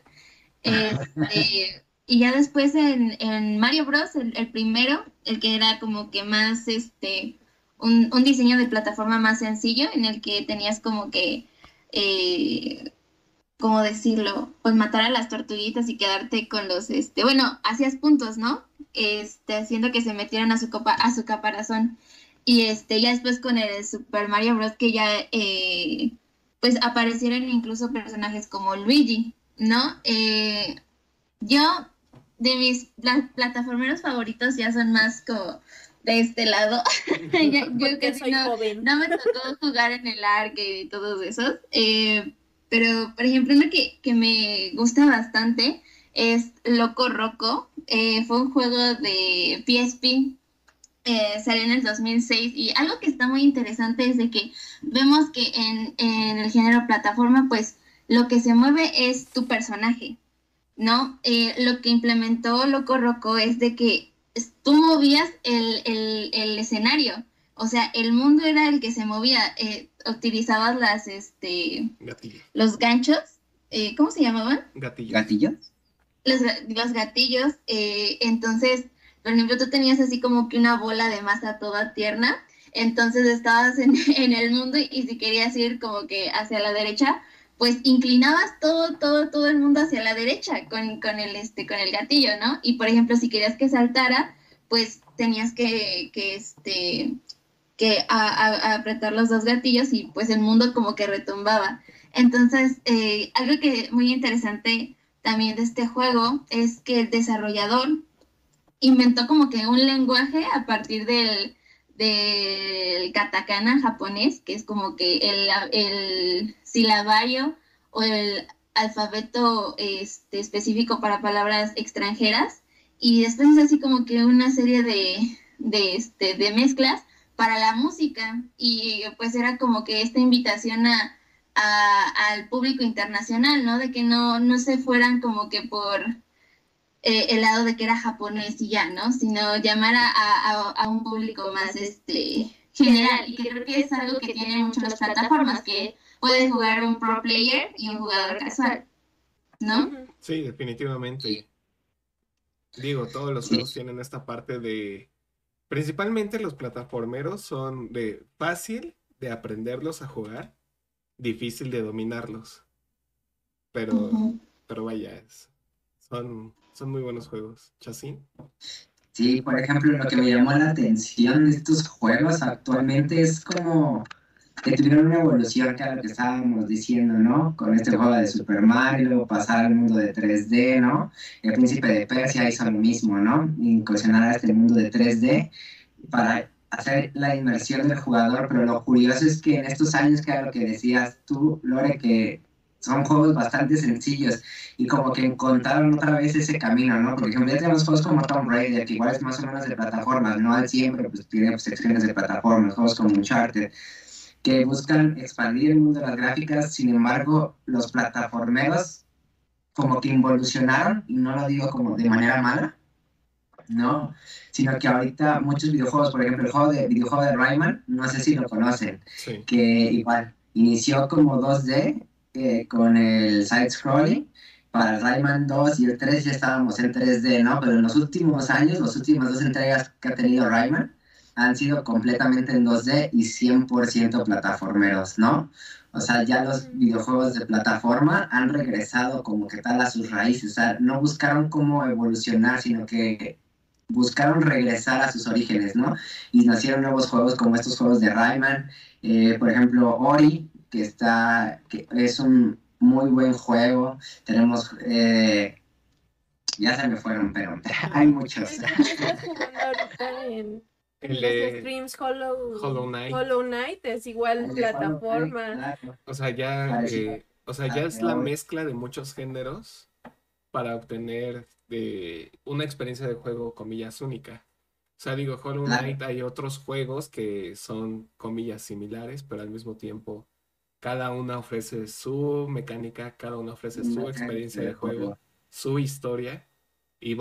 Y ya después en Mario Bros, el primero, el que era como que más, un diseño de plataforma más sencillo, en el que tenías como que, ¿cómo decirlo? Pues matar a las tortuguitas y quedarte con los, bueno, hacías puntos, ¿no? Haciendo que se metieran a su caparazón. Y ya después con el Super Mario Bros. Que ya, pues aparecieron incluso personajes como Luigi, ¿no? Yo, de mis plataformeros favoritos ya son más como de este lado. Yo Porque casi soy joven. no me tocó jugar en el arcade y todos esos. Pero, por ejemplo, uno que me gusta bastante es Loco Roco. Fue un juego de PSP. Salió en el 2006 y algo que está muy interesante es de que vemos que en el género plataforma, pues lo que se mueve es tu personaje, ¿no? Lo que implementó Loco Roco es de que tú movías el escenario, o sea, el mundo era el que se movía, utilizabas Gatillo. los ganchos, ¿cómo se llamaban? Gatillo. ¿Gatillo? Los gatillos, entonces Por ejemplo, tú tenías así como que una bola de masa toda tierna, entonces estabas en el mundo y si querías ir como que hacia la derecha, pues inclinabas todo el mundo hacia la derecha con el gatillo, ¿no? Y por ejemplo, si querías que saltara, pues tenías que apretar los dos gatillos y pues el mundo como que retumbaba. Entonces, algo que muy interesante también de este juego es que el desarrollador inventó como que un lenguaje a partir del katakana japonés, que es como que el silabario o el alfabeto específico para palabras extranjeras, y después es así como que una serie de mezclas para la música, y pues era como que esta invitación al público internacional, ¿no? De que no se fueran como que por el lado de que era japonés y ya, ¿no? Sino llamar a un público más general, y que creo que es algo que tienen mucho las plataformas, que puedes jugar un pro player y un jugador casual, ¿no? Ujú. Sí, definitivamente. Digo, todos los Sí, juegos tienen esta parte de... Principalmente los plataformeros son de fácil de aprenderlos a jugar, difícil de dominarlos. Pero, Ujú. pero vaya, son muy buenos juegos. ¿Chasín? sí, por ejemplo, lo que me llamó la atención de estos juegos actualmente es como que tuvieron una evolución, que era lo que estábamos diciendo, ¿no? Con este juego de Super Mario, pasar al mundo de 3D, ¿no? El Príncipe de Persia hizo lo mismo, ¿no? Incursionar a este mundo de 3D para hacer la inmersión del jugador, pero lo curioso es que en estos años, que era lo que decías tú, Lore, que son juegos bastante sencillos y como que encontraron otra vez ese camino, ¿no? Por ejemplo, ya tenemos juegos como Tomb Raider, que igual es más o menos de plataformas, no al 100, pero pues tiene secciones de plataformas, juegos como Uncharted, que buscan expandir el mundo de las gráficas. Sin embargo, los plataformeros como que involucionaron, y no lo digo como de manera mala, no, sino que ahorita muchos videojuegos, por ejemplo, videojuego de Rayman, no sé si lo conocen, Sí. que igual inició como 2D con el side-scrolling. Para el Rayman 2 y el 3 ya estábamos en 3D, ¿no? Pero en los últimos años, las últimas dos entregas que ha tenido Rayman han sido completamente en 2D y 100% plataformeros, ¿no? O sea, ya los videojuegos de plataforma han regresado como que tal a sus raíces. O sea, no buscaron cómo evolucionar, sino que buscaron regresar a sus orígenes, ¿no? Y nacieron nuevos juegos como estos juegos de Rayman, por ejemplo, Ori, que es un muy buen juego. Tenemos, ya se me fueron, pero hay muchos. El que estás jugando ahorita en El los de streams, Hollow Knight. Hollow Knight es igual El de Hollow Knight, plataforma. claro, O sea, ya, parecido ya al es de la Ori. mezcla de muchos géneros para obtener una experiencia de juego, comillas, única. O sea, digo, Hollow Claro, Knight, hay otros juegos que son, comillas, similares, pero al mismo tiempo cada una ofrece su mecánica, cada una ofrece una su mecánica experiencia de de juego, juego. su historia, y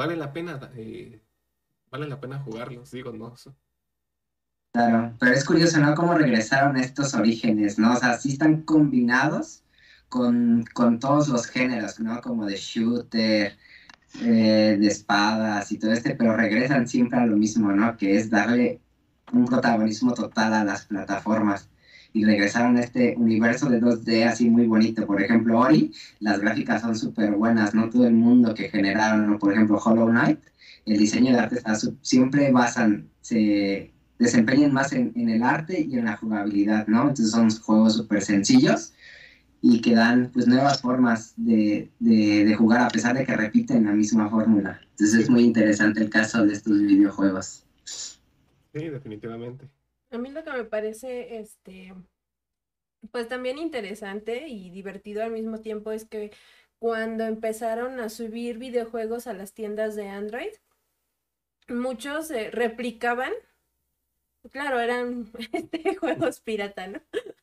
vale la pena jugarlos, digo, ¿no? Claro, pero es curioso, ¿no? Cómo regresaron estos orígenes, ¿no? O sea, sí están combinados con todos los géneros, ¿no? Como de shooter, de espadas y todo pero regresan siempre a lo mismo, ¿no? Que es darle un protagonismo total a las plataformas. Y regresaron a este universo de 2D así muy bonito. Por ejemplo, Ori, las gráficas son súper buenas, ¿no? Todo el mundo que generaron, ¿no? Por ejemplo, Hollow Knight, el diseño de arte siempre se desempeñan más en el arte y en la jugabilidad, ¿no? Entonces son juegos súper sencillos y que dan pues nuevas formas de jugar a pesar de que repiten la misma fórmula. Entonces es Sí, muy interesante el caso de estos videojuegos. sí, definitivamente. A mí lo que me parece, pues también interesante y divertido al mismo tiempo es que cuando empezaron a subir videojuegos a las tiendas de Android, muchos replicaban, claro, eran juegos pirata, ¿no?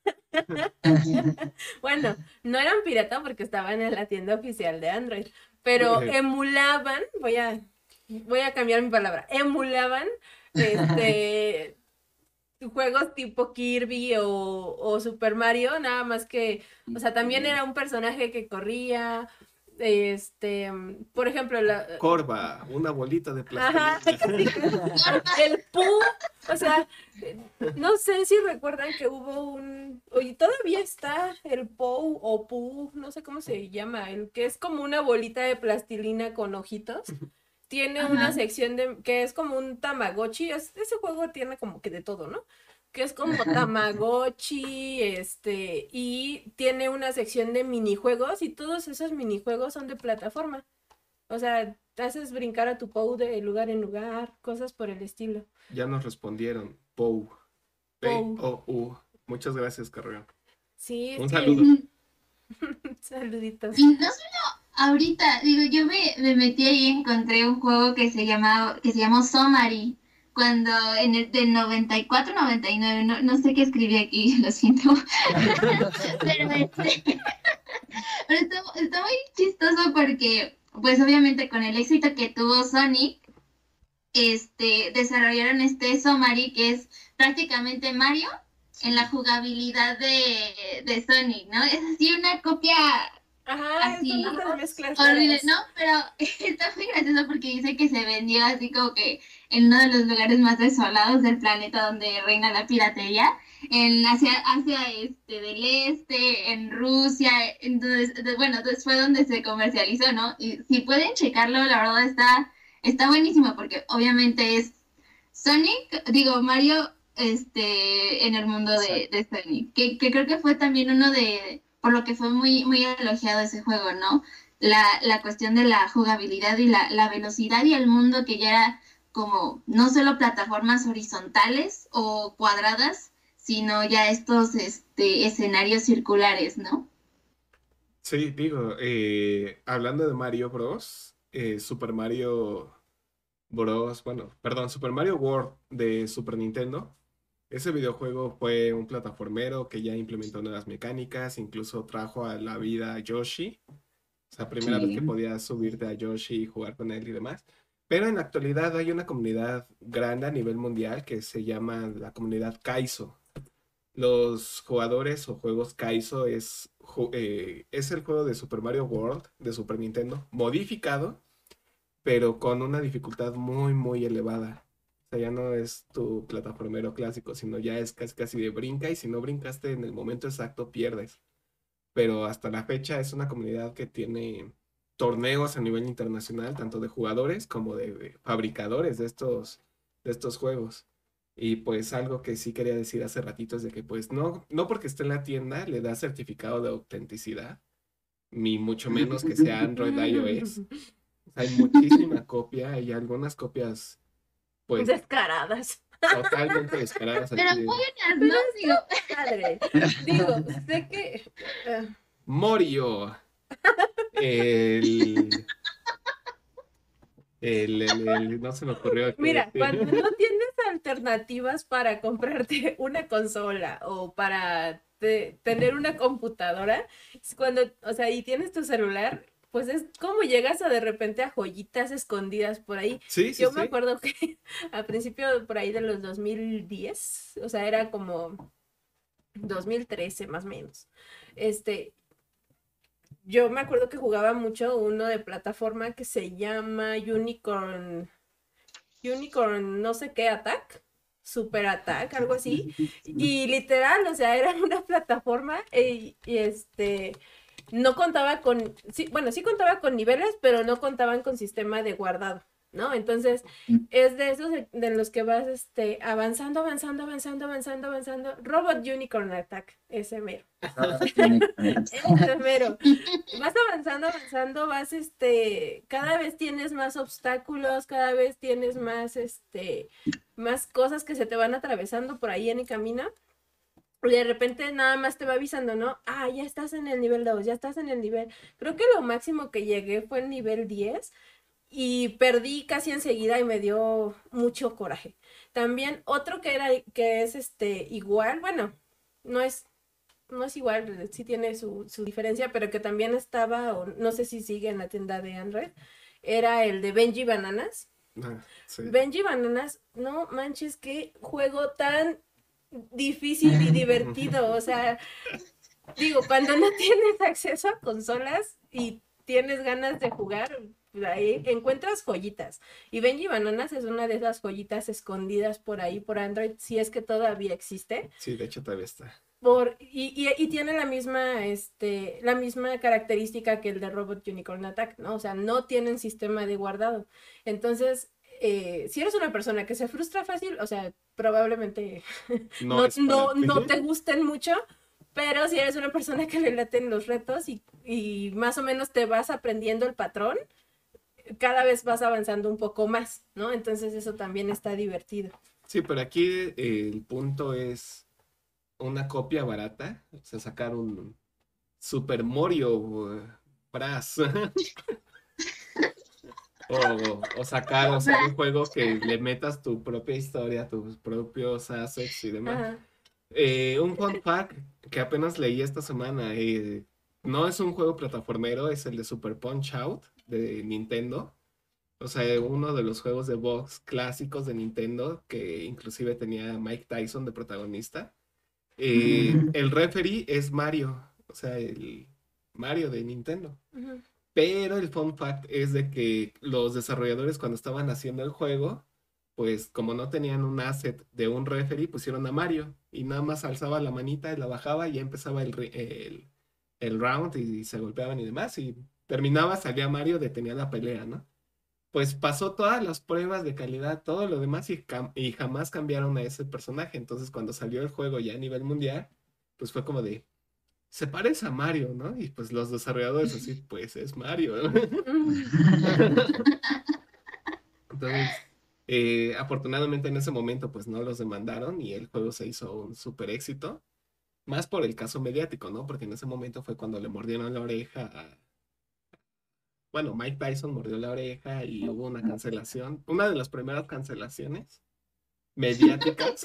Bueno, no eran pirata porque estaban en la tienda oficial de Android, pero emulaban, voy a cambiar mi palabra, emulaban este juegos tipo Kirby o Super Mario, nada más que, o sea, también era un personaje que corría, por ejemplo, Corva, una bolita de ajá, plastilina. el Pooh, o sea, no sé si recuerdan que hubo oye, todavía está el Pou o Pooh, no sé cómo se llama, el que es como una bolita de plastilina con ojitos. Tiene una Ajá. sección que es como un Tamagotchi, ese juego tiene como que de todo, ¿no? Que es como Tamagotchi, y tiene una sección de minijuegos y todos esos minijuegos son de plataforma. O sea, te haces brincar a tu Pou de lugar en lugar, cosas por el estilo. Ya nos respondieron. Pou. Pou. P-O-U. Muchas gracias, Carrión. Sí, es Un que saludo. saluditos. Y no solo ahorita, digo, yo me metí ahí y encontré un juego que se llamó Somari, cuando del 94, 99, no sé qué escribí aquí, lo siento. Pero pero está muy chistoso porque, pues obviamente con el éxito que tuvo Sonic, desarrollaron este Somari que es prácticamente Mario en la jugabilidad de Sonic, ¿no? Es así una copia Ajá, así son estas mezclas horrible, raras. ¿no? Pero está muy gracioso porque dice que se vendió así como que en uno de los lugares más desolados del planeta donde reina la piratería, en Asia del Este, en Rusia, entonces, bueno, entonces fue donde se comercializó, ¿no? Y si pueden checarlo, la verdad está buenísimo porque obviamente es Sonic, digo, Mario, en el mundo de Sonic, que creo que fue también uno por lo que fue muy, muy elogiado ese juego, ¿no? La cuestión de la jugabilidad y la velocidad y el mundo que ya era como no solo plataformas horizontales o cuadradas, sino ya estos escenarios circulares, ¿no? Sí, digo, hablando de Mario Bros, Super Mario Bros, bueno, perdón, Super Mario World de Super Nintendo. Ese videojuego fue un plataformero que ya implementó nuevas mecánicas, incluso trajo a la vida a Yoshi. O sea, primera vez que Sí. podías subirte a Yoshi y jugar con él y demás. Pero en la actualidad hay una comunidad grande a nivel mundial que se llama la comunidad Kaizo. Los jugadores o juegos Kaizo es el juego de Super Mario World de Super Nintendo, modificado, pero con una dificultad muy, muy elevada. O sea, ya no es tu plataformero clásico, sino ya es casi casi de brinca y si no brincaste en el momento exacto pierdes. Pero hasta la fecha es una comunidad que tiene torneos a nivel internacional, tanto de jugadores como de fabricadores de estos juegos. Y pues algo que sí quería decir hace ratito es de que pues no porque esté en la tienda le da certificado de autenticidad, ni mucho menos que sea Android iOS. Hay muchísima copia y algunas copias pues Descaradas. totalmente descaradas Pero así de buenas, Pero ¿no? Digo, padre. Digo, sé que. Morio. El, no se me ocurrió qué Mira, decir. cuando no tienes alternativas para comprarte una consola o para tener una computadora, es cuando, o sea, y tienes tu celular, pues es como llegas de repente a joyitas escondidas por ahí. Sí, sí, Yo me sí. acuerdo que al principio por ahí de los 2010, o sea, era como 2013 más o menos. Yo me acuerdo que jugaba mucho uno de plataforma que se llama Unicorn no sé qué Attack, Super Attack, algo así. Y literal, o sea, era una plataforma no contaba con, sí, bueno, sí contaba con niveles, pero no contaban con sistema de guardado, ¿no? Entonces, es de esos de los que vas avanzando, avanzando, avanzando, avanzando, avanzando. Robot Unicorn Attack, ese mero. Ese mero. Vas avanzando, avanzando, vas cada vez tienes más obstáculos, cada vez tienes más cosas que se te van atravesando por ahí en el camino. Y de repente nada más te va avisando, ¿no? Ah, ya estás en el nivel 2, ya estás en el nivel. Creo que lo máximo que llegué fue el nivel 10 y perdí casi enseguida y me dio mucho coraje. También otro que es igual, bueno, no es igual, sí tiene su diferencia, pero que también estaba, o no sé si sigue en la tienda de Android, era el de Benji Bananas. Sí. Benji Bananas, no manches, qué juego tan difícil y divertido, o sea, digo, cuando no tienes acceso a consolas y tienes ganas de jugar, ahí encuentras joyitas. Y Benji Bananas es una de esas joyitas escondidas por ahí, por Android, si es que todavía existe. Sí, de hecho todavía está. Y tiene la misma característica que el de Robot Unicorn Attack, ¿no? O sea, no tienen sistema de guardado. Entonces, si eres una persona que se frustra fácil, o sea, probablemente No es para no ti. te gusten mucho, pero si eres una persona que le laten los retos y más o menos te vas aprendiendo el patrón, cada vez vas avanzando un poco más, ¿no? Entonces eso también está divertido. Sí, pero aquí el punto es una copia barata, o sea, sacar un Super Mario Bros. O sacar, o sea, un juego que le metas tu propia historia, tus propios assets y demás. Ajá. Un fun fact que apenas leí esta semana, no es un juego plataformero, es el de Super Punch Out de Nintendo. O sea, uno de los juegos de box clásicos de Nintendo, que inclusive tenía a Mike Tyson de protagonista. El referee es Mario, o sea, el Mario de Nintendo. Ujú. Pero el fun fact es de que los desarrolladores cuando estaban haciendo el juego, pues como no tenían un asset de un referee, pusieron a Mario y nada más alzaba la manita y la bajaba y ya empezaba el round y se golpeaban y demás y terminaba, salía Mario, detenía la pelea, ¿no? Pues pasó todas las pruebas de calidad, todo lo demás y jamás cambiaron a ese personaje. Entonces cuando salió el juego ya a nivel mundial, pues fue como de, se parece a Mario, ¿no? Y pues los desarrolladores así, pues es Mario, ¿no? Entonces, afortunadamente en ese momento pues no los demandaron y el juego se hizo un súper éxito. Más por el caso mediático, ¿no? Porque en ese momento fue cuando le mordieron la oreja bueno, Mike Tyson mordió la oreja y hubo una cancelación, una de las primeras cancelaciones mediáticas.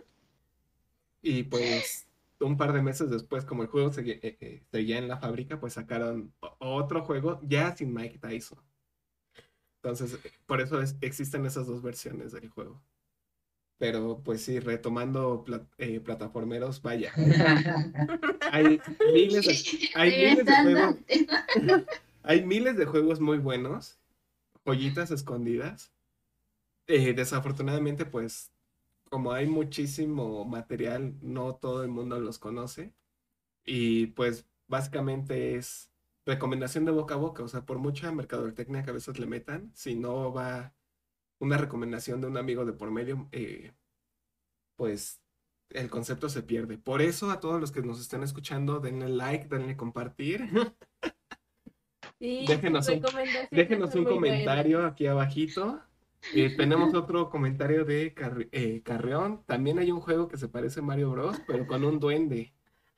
Y pues un par de meses después, como el juego seguía en la fábrica, pues sacaron otro juego ya sin Mike Tyson. Entonces, por eso existen esas dos versiones del juego. Pero pues sí, retomando plataformeros, vaya. Hay miles de juegos. Hay miles de juegos muy buenos, joyitas escondidas. Desafortunadamente, pues, como hay muchísimo material, no todo el mundo los conoce. Y pues, básicamente es recomendación de boca a boca. O sea, por mucha mercadotecnia que a veces le metan, si no va una recomendación de un amigo de por medio, pues el concepto se pierde. Por eso, a todos los que nos estén escuchando, denle like, denle compartir. Sí, Déjenos sus un, recomendaciones déjenos son un muy comentario buenas. aquí abajito. Tenemos otro comentario de Carreón. También hay un juego que se parece a Mario Bros, pero con un duende.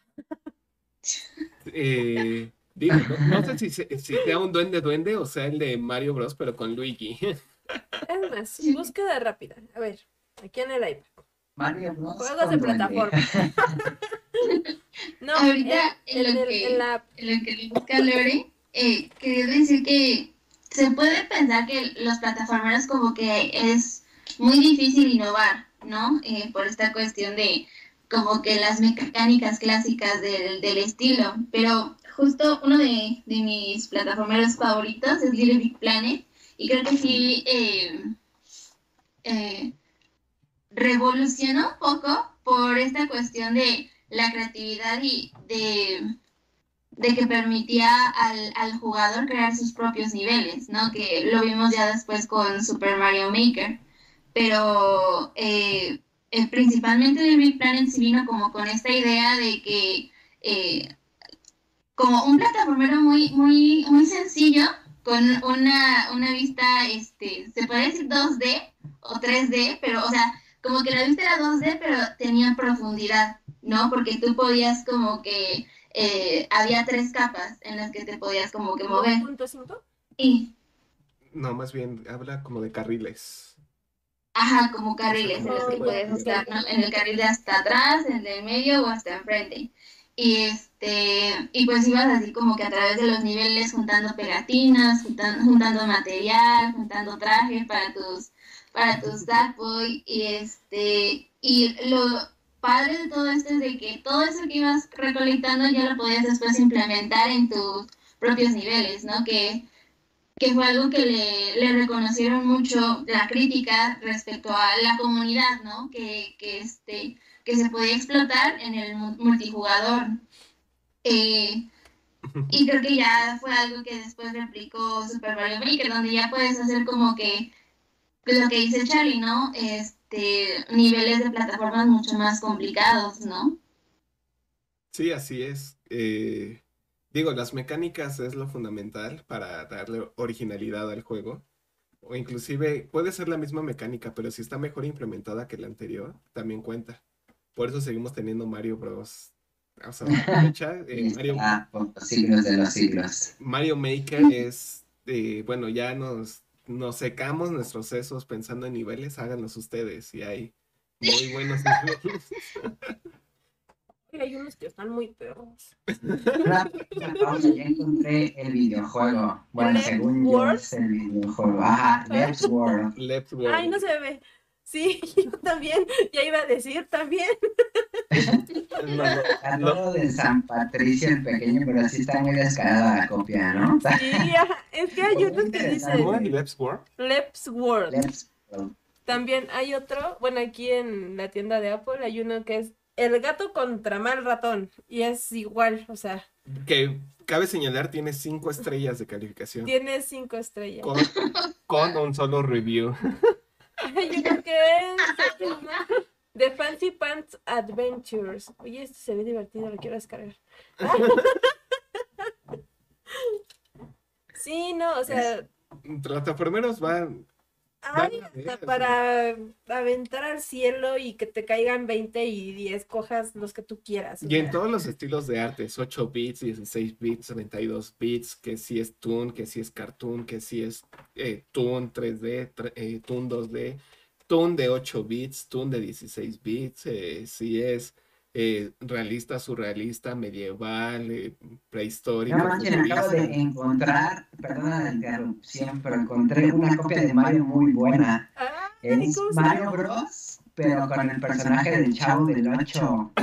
Digo, no sé si sea un duende o sea el de Mario Bros, pero con Luigi. Es más, búsqueda rápida. A ver, aquí en el iPad. Mario Bros. Juegos de con duende. plataforma. No, Ahorita en lo que busca Lore, quería decir que se puede pensar que los plataformeros como que es muy difícil innovar, ¿no? Por esta cuestión de como que las mecánicas clásicas del estilo, pero justo uno de mis plataformeros favoritos es Little Big Planet y creo que sí revolucionó un poco por esta cuestión de la creatividad y de que permitía al jugador crear sus propios niveles, ¿no? Que lo vimos ya después con Super Mario Maker. Pero principalmente The Big Planet sí vino como con esta idea de que como un plataformero muy sencillo, con una vista, se puede decir 2D o 3D, pero, o sea, como que la vista era 2D, pero tenía profundidad, ¿no? Porque tú podías como que, había 3 capas en las que te podías como que mover. ¿1.5? Y, No, más bien habla como de carriles. ajá, como carriles en los que Oh, puedes ya, estar, ok. ¿no? En el carril de hasta atrás, en el del medio o hasta enfrente. Y pues ibas así como que a través de los niveles juntando pegatinas, juntando material, juntando trajes para tus Sackboy, y lo padre de todo esto es de que todo eso que ibas recolectando ya lo podías después implementar en tus propios niveles, ¿no? Que fue algo que le reconocieron mucho la crítica respecto a la comunidad, ¿no? Que se podía explotar en el multijugador. Y creo que ya fue algo que después replicó Super Mario Maker, donde ya puedes hacer como que lo que dice Charlie, ¿no? Niveles de plataformas mucho más complicados, ¿no? Sí, así es. Digo, las mecánicas es lo fundamental para darle originalidad al juego. O inclusive puede ser la misma mecánica, pero si está mejor implementada que la anterior, también cuenta. Por eso seguimos teniendo Mario Bros. O sea, hasta la fecha, Por los siglos de los siglos. Mario Maker es, bueno, ya nos secamos nuestros sesos pensando en niveles, háganlos ustedes. Y hay muy buenos niveles. Hay unos que están muy perros. Ya encontré el videojuego. Bueno, Left según yo World. es el videojuego. Ajá, Left World. Left World. Ay, no se ve. Sí, yo también. Ya iba a decir también. Adoro de San Patricio el pequeño, pero sí está muy descarada la copia, ¿no? Sí, ajá. Es que hay Muy unos que interesante. ¿Cómo? dicen Left World. Left's World. Left World. También hay otro, bueno, aquí en la tienda de Apple hay uno que es El gato contra mal ratón. Y es igual, o sea, Que cabe señalar, tiene 5 estrellas de calificación. tiene 5 estrellas. Con un solo review. Hay uno que es The Fancy Pants Adventures. Oye, este se ve divertido, lo quiero descargar. Sí, no, o sea, Plataformeros van hay a hasta ver, para aventar al cielo y que te caigan 20 y escojas los que tú quieras. O y en sea, todos los estilos de arte, es 8 bits, 16 bits, 32 bits, que si es Toon, que si es Cartoon, que si es Toon 3D, Toon 2D, Toon de 8 bits, Toon de 16 bits, si es realista, surrealista, medieval, prehistórico, No manches, me acabo de futurista. encontrar, perdona la interrupción, pero encontré una copia de Mario muy buena. ay, Es ¿cómo se Mario llama? Bros, pero con el personaje del Chavo del 8.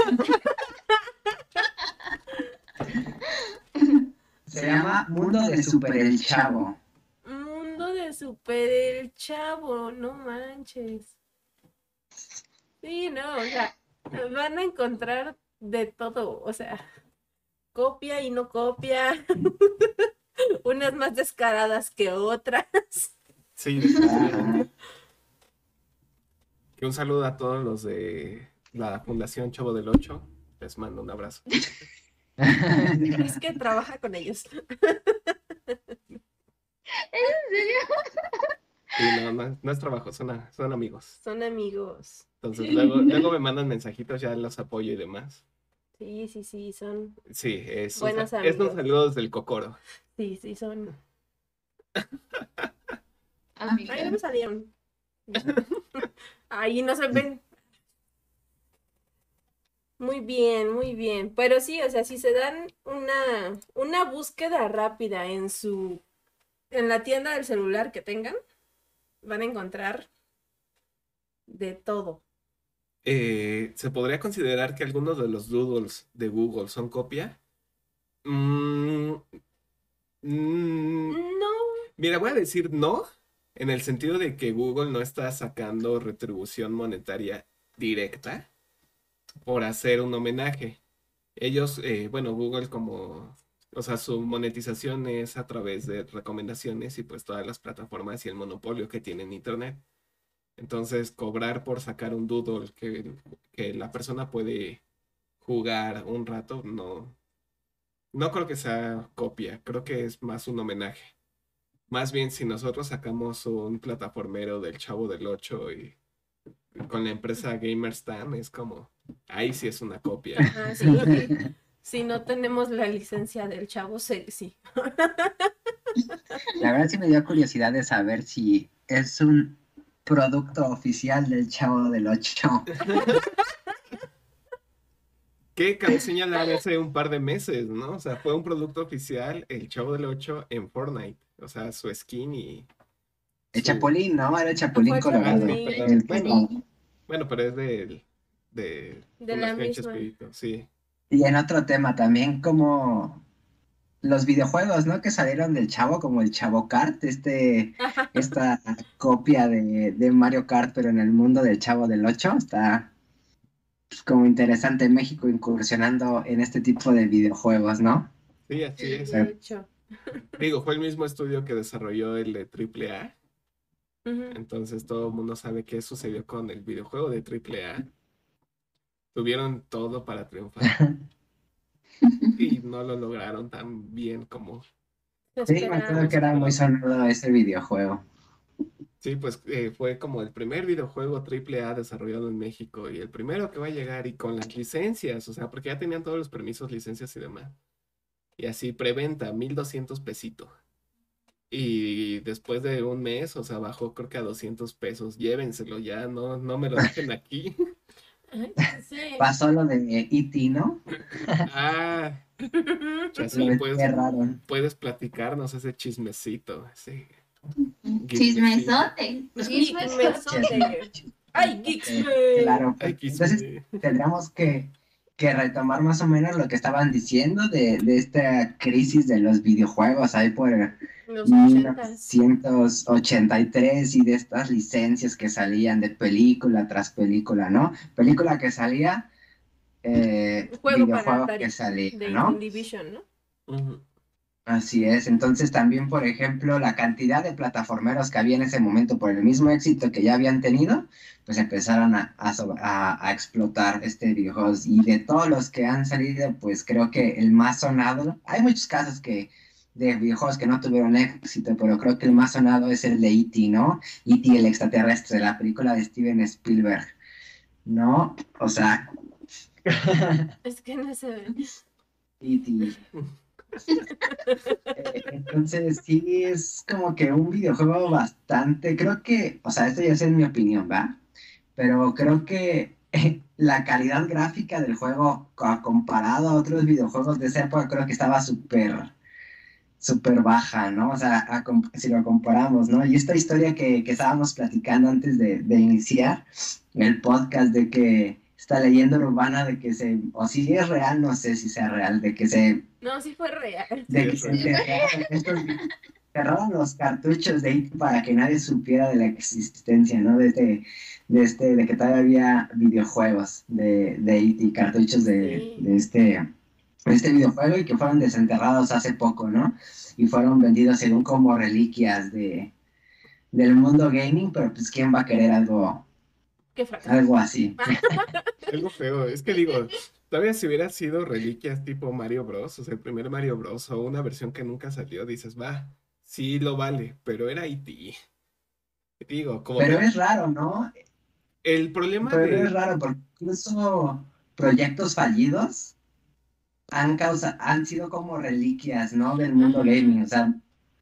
Se llama Mundo de Super el Chavo. Mundo de Super el Chavo, no manches. Sí, no, o sea, van a encontrar de todo, o sea, copia y no copia, unas más descaradas que otras. Sí, definitivamente. Que un saludo a todos los de la Fundación Chavo del Ocho. Les mando un abrazo. Es que trabaja con ellos. ¿En serio? Sí, no es trabajo, son amigos. Son amigos. Entonces luego me mandan mensajitos, ya los apoyo y demás. Sí, son. Sí, es Buenos un amigos. saludo desde el Cocoro. Sí, son. Amiga. Ahí no me salieron. Ahí no se ven. Muy bien, muy bien. Pero sí, o sea, si se dan una búsqueda rápida en la tienda del celular que tengan, van a encontrar de todo. ¿Se podría considerar que algunos de los doodles de Google son copia? Mm, mm, No, Mira, voy a decir no, en el sentido de que Google no está sacando retribución monetaria directa por hacer un homenaje. Ellos, bueno, Google o sea, su monetización es a través de recomendaciones y pues todas las plataformas y el monopolio que tiene Internet. Entonces, cobrar por sacar un doodle que la persona puede jugar un rato, no creo que sea copia, creo que es más un homenaje. Más bien, si nosotros sacamos un plataformero del Chavo del Ocho y con la empresa GamerStan, es como, ahí sí es una copia. sí. Si no tenemos la licencia del chavo, sí. La verdad sí me dio curiosidad de saber si es un producto oficial del Chavo del 8. Que cabe señalar hace un par de meses, ¿no? O sea, fue un producto oficial el Chavo del Ocho en Fortnite. O sea, su skin y El su... Chapulín, ¿no? Era el Chapulín Fue Colorado. Chapulín. El Bueno, pescado. bueno, pero es de De la Fundación misma. Chespirito, sí. Y en otro tema también, como los videojuegos, ¿no? Que salieron del Chavo, como el Chavo Kart, esta copia de Mario Kart, pero en el mundo del Chavo del Ocho, está pues, como interesante México incursionando en este tipo de videojuegos, ¿no? Sí, así es. De hecho. Digo, fue el mismo estudio que desarrolló el de AAA, Ujú. entonces todo el mundo sabe qué sucedió con el videojuego de AAA. Tuvieron todo para triunfar y no lo lograron tan bien como... Te Sí, me acuerdo esperamos. que era muy sonado ese videojuego. Sí, pues fue como el primer videojuego AAA desarrollado en México y el primero que va a llegar y con las licencias, o sea, porque ya tenían todos los permisos, licencias y demás. Y así preventa, 1,200 pesitos. Y después de un mes, o sea, bajó creo que a 200 pesos. Llévenselo ya, no me lo dejen aquí. Ay, sí. Pasó lo de E.T., ¿no? Ah, Lo Chasín, desterraron. puedes platicarnos ese chismecito, ese Chismesote. Chismesote. ¡Ay, Geeksme! Claro, Ay, pues, entonces tendríamos que retomar más o menos lo que estaban diciendo de esta crisis de los videojuegos ahí por Los 80s. 1983 y de estas licencias que salían de película tras película, ¿no? Película que salía, Un juego para videojuego Atari que salía, de ¿no? Intellivision, ¿no? Ujú. Así es, entonces también, por ejemplo, la cantidad de plataformeros que había en ese momento por el mismo éxito que ya habían tenido, pues empezaron a explotar videojuegos. Y de todos los que han salido, pues creo que el más sonado, hay muchos casos de videojuegos que no tuvieron éxito, pero creo que el más sonado es el de E.T., ¿no? E.T. el extraterrestre, la película de Steven Spielberg, ¿no? O sea, Es que no se ve. E.T. Entonces sí es como que un videojuego bastante, creo que, o sea, esto ya es en mi opinión, ¿va? Pero creo que la calidad gráfica del juego comparado a otros videojuegos de esa época creo que estaba súper baja, ¿no? O sea, si lo comparamos, ¿no? Y esta historia que estábamos platicando antes de iniciar el podcast de que esta leyenda urbana de que o si es real, no sé si sea real, de que No, sí fue real. de Sí, que es se real. cerraron los cartuchos de IT para que nadie supiera de la existencia, ¿no? De que todavía había videojuegos de IT, cartuchos Sí. de este videojuego y que fueron desenterrados hace poco, ¿no? Y fueron vendidos según como reliquias del mundo gaming, pero pues ¿quién va a querer Qué fracaso. algo así? Algo feo, es que digo, todavía si hubiera sido reliquias tipo Mario Bros, o sea, el primer Mario Bros, o una versión que nunca salió, dices, va, sí lo vale, pero era IT. Digo, como Pero ver, es raro, ¿no? el problema Pero es de, raro porque incluso proyectos fallidos han sido como reliquias, ¿no? Del mundo Ujú. gaming, o sea,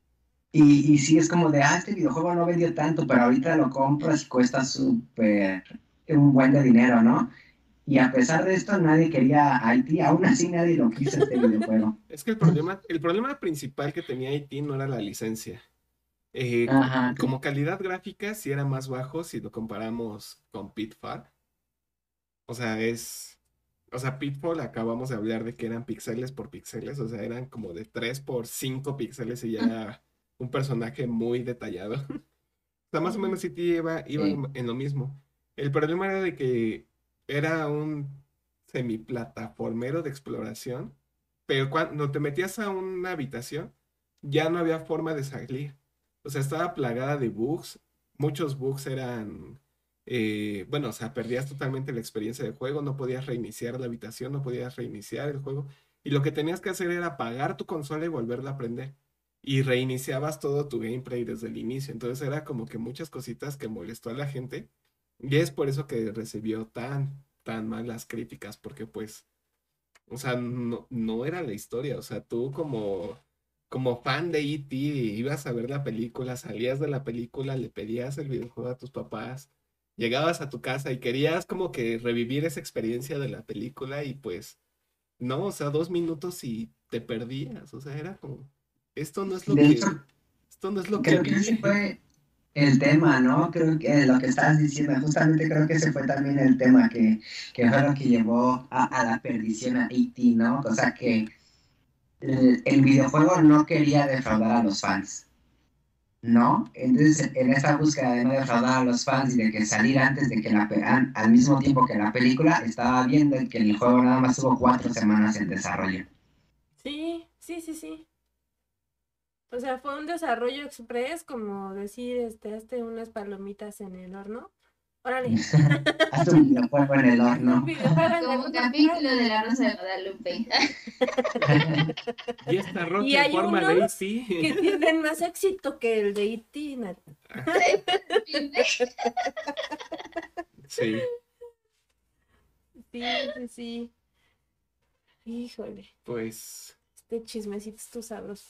y sí es como de, este videojuego no vendió tanto, pero ahorita lo compras y cuesta súper, un buen de dinero, ¿no? Y a pesar de esto, nadie quería IT, aún así nadie lo quiso este videojuego. es que el problema principal que tenía IT no era la licencia. Ajá, Como calidad gráfica sí era más bajo si lo comparamos con Pitfall. O sea, o sea, Pitfall acabamos de hablar de que eran píxeles por píxeles, o sea, eran como de 3 por 5 píxeles y ya era un personaje muy detallado. O sea, más o menos sí iba sí. en lo mismo. El problema era de que era un semiplataformero de exploración, pero cuando te metías a una habitación, ya no había forma de salir. O sea, estaba plagada de bugs. Muchos bugs eran, bueno, o sea, perdías totalmente la experiencia del juego, no podías reiniciar la habitación, no podías reiniciar el juego. Y lo que tenías que hacer era apagar tu consola y volverla a prender y reiniciabas todo tu gameplay desde el inicio. Entonces era como que muchas cositas que molestó a la gente y es por eso que recibió tan malas críticas, porque pues, o sea, no era la historia. O sea, tú como fan de E.T. ibas a ver la película, salías de la película, le pedías el videojuego a tus papás, llegabas a tu casa y querías como que revivir esa experiencia de la película y pues, no, o sea, 2 minutos y te perdías. O sea, era como... Esto no es lo De que, hecho, esto no es lo que creo que ese vi. fue el tema, ¿no? Creo que lo que estabas diciendo, justamente creo que ese fue también el tema que fue lo que llevó a la perdición a E.T., ¿no? O sea, que el videojuego no quería defraudar a los fans, ¿no? Entonces, en esta búsqueda de no defraudar a los fans y de que salir antes de que al mismo tiempo que la película, estaba viendo que el juego nada más tuvo 4 semanas en desarrollo. Sí, sí, sí, sí. O sea, fue un desarrollo express, como decir, hazte unas palomitas en el horno. Órale. Haz un videojuego en el horno. Un videojuego en el Como horno. capítulo de La Rosa de Guadalupe. Y esta roca Y en hay forma de unos E.T. que tienen más éxito que el de E.T. Sí, Sí, sí, sí. Híjole, pues este chismecito es tu sabroso.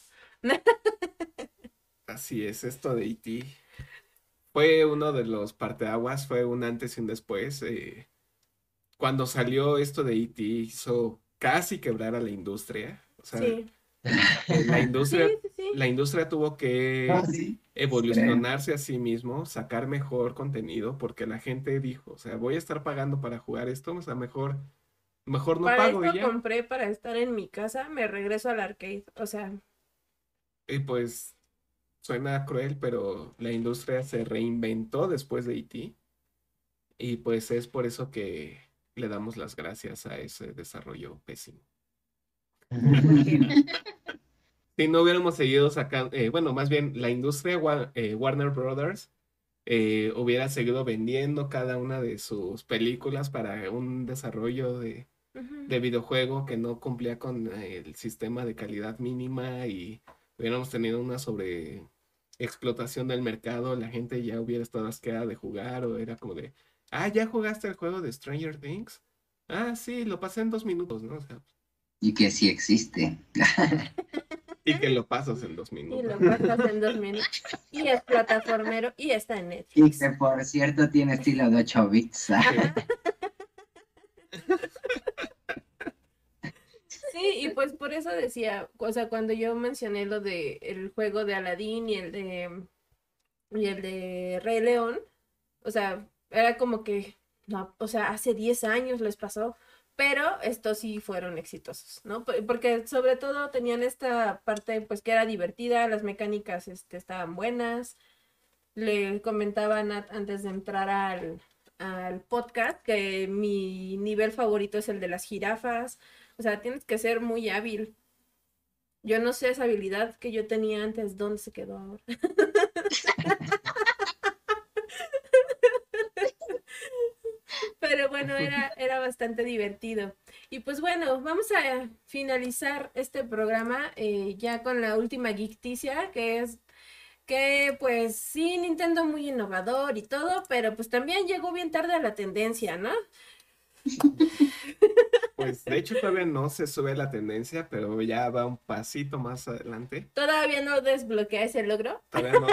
así es, esto de E.T. Fue uno de los parteaguas, fue un antes y un después. Cuando salió esto de E.T. hizo casi quebrar a la industria. O sea, Sí, la sí, industria, sí, sí. la industria tuvo que Ah, sí. evolucionarse a sí mismo, sacar mejor contenido, porque la gente dijo, o sea, voy a estar pagando para jugar esto, o sea, mejor no Para pago y esto ya. compré para estar en mi casa, me regreso al arcade. O sea, Y pues suena cruel, pero la industria se reinventó después de E.T. Y pues es por eso que le damos las gracias a ese desarrollo pésimo. porque Si no hubiéramos seguido sacando, bueno, más bien la industria Warner Brothers hubiera seguido vendiendo cada una de sus películas para un desarrollo de videojuego que no cumplía con el sistema de calidad mínima y hubiéramos tenido una sobre explotación del mercado, la gente ya hubiera estado asqueada de jugar o era como de, ah, ¿ya jugaste el juego de Stranger Things? Ah, sí, lo pasé en 2 minutos, ¿no? O sea, Y que sí existe. y que lo pasas en dos y minutos. lo pasas en 2 minutos. Y es plataformero y está en Y Netflix. que por cierto tiene estilo de 8 bits. Ajá. Sí, y pues por eso decía, o sea, cuando yo mencioné lo de el juego de Aladdin y el de Rey León, o sea, era como que, no, o sea, hace 10 años les pasó, pero estos sí fueron exitosos, ¿no? Porque sobre todo tenían esta parte, pues, que era divertida, las mecánicas, estaban buenas. Le comentaba a Nat antes de entrar al podcast que mi nivel favorito es el de las jirafas. O sea, tienes que ser muy hábil. Yo no sé esa habilidad que yo tenía antes, ¿dónde se quedó ahora? Pero bueno, era bastante divertido. Y pues bueno, vamos a finalizar este programa ya con la última geekticia, que es que pues sí, Nintendo muy innovador y todo, pero pues también llegó bien tarde a la tendencia, ¿no? Pues de hecho todavía no se sube la tendencia, pero ya va un pasito más adelante. Todavía no desbloquea ese logro. Todavía no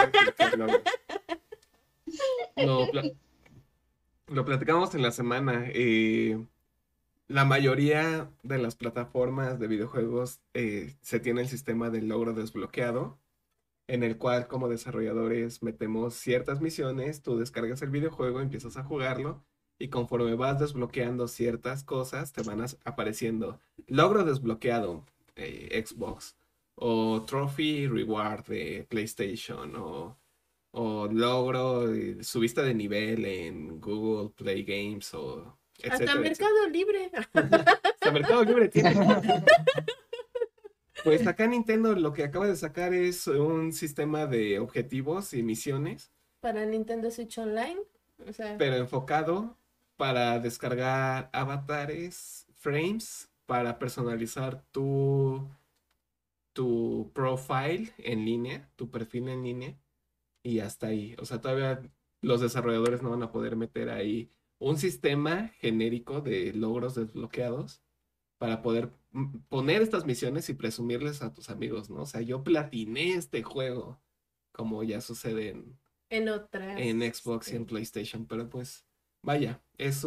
lo, pla- lo platicamos en la semana. La mayoría de las plataformas de videojuegos se tiene el sistema del logro desbloqueado, en el cual como desarrolladores metemos ciertas misiones, tú descargas el videojuego, empiezas a jugarlo y conforme vas desbloqueando ciertas cosas, te van apareciendo logro desbloqueado Xbox o Trophy Reward de PlayStation o logro, subiste de nivel en Google Play Games o Hasta etcétera, Mercado Libre. Hasta Mercado Libre tiene. Pues acá Nintendo lo que acaba de sacar es un sistema de objetivos y misiones, Para Nintendo Switch Online. O sea, pero enfocado para descargar avatares, frames, para personalizar tu profile en línea, tu perfil en línea, y hasta ahí. O sea, todavía los desarrolladores no van a poder meter ahí un sistema genérico de logros desbloqueados para poder poner estas misiones y presumirles a tus amigos, ¿no? O sea, yo platiné este juego, como ya sucede en otras. en Xbox y en PlayStation, pero pues vaya, es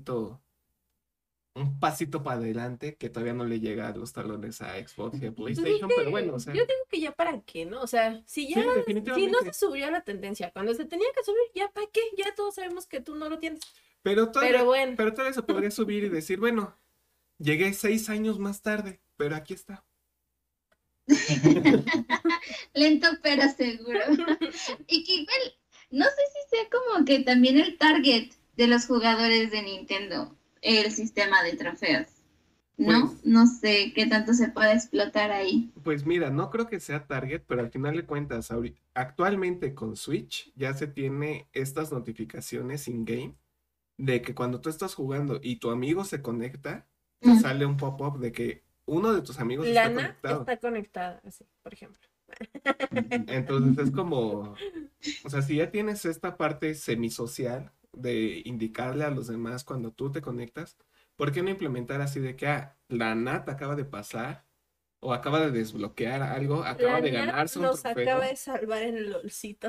un pasito para adelante que todavía no le llega a los talones a Xbox y a PlayStation, pero bueno, o sea, Yo digo que ya para qué, ¿no? O sea, si sí, ya, si no definitivamente. se subió a la tendencia, cuando se tenía que subir, ya para qué, ya todos sabemos que tú no lo tienes. Pero todavía, bueno. pero todavía se podría subir y decir, bueno, llegué 6 años más tarde, pero aquí está. Lento pero seguro. Y que igual, no sé si sea como que también el target de los jugadores de Nintendo, el sistema de trofeos, ¿no? Pues, No sé qué tanto se puede explotar ahí. pues mira, no creo que sea target, pero al final de cuentas, actualmente con Switch ya se tiene estas notificaciones in-game de que cuando tú estás jugando y tu amigo se conecta, te Mm. sale un pop-up de que uno de tus amigos está Lana conectado. está conectada, así, por ejemplo. Entonces es como, o sea, si ya tienes esta parte semisocial de indicarle a los demás cuando tú te conectas, ¿por qué no implementar así de que, la Nat acaba de pasar o acaba de desbloquear algo, acaba de Lana ganarse un nos acaba trofeo? de salvar en el LOLcito.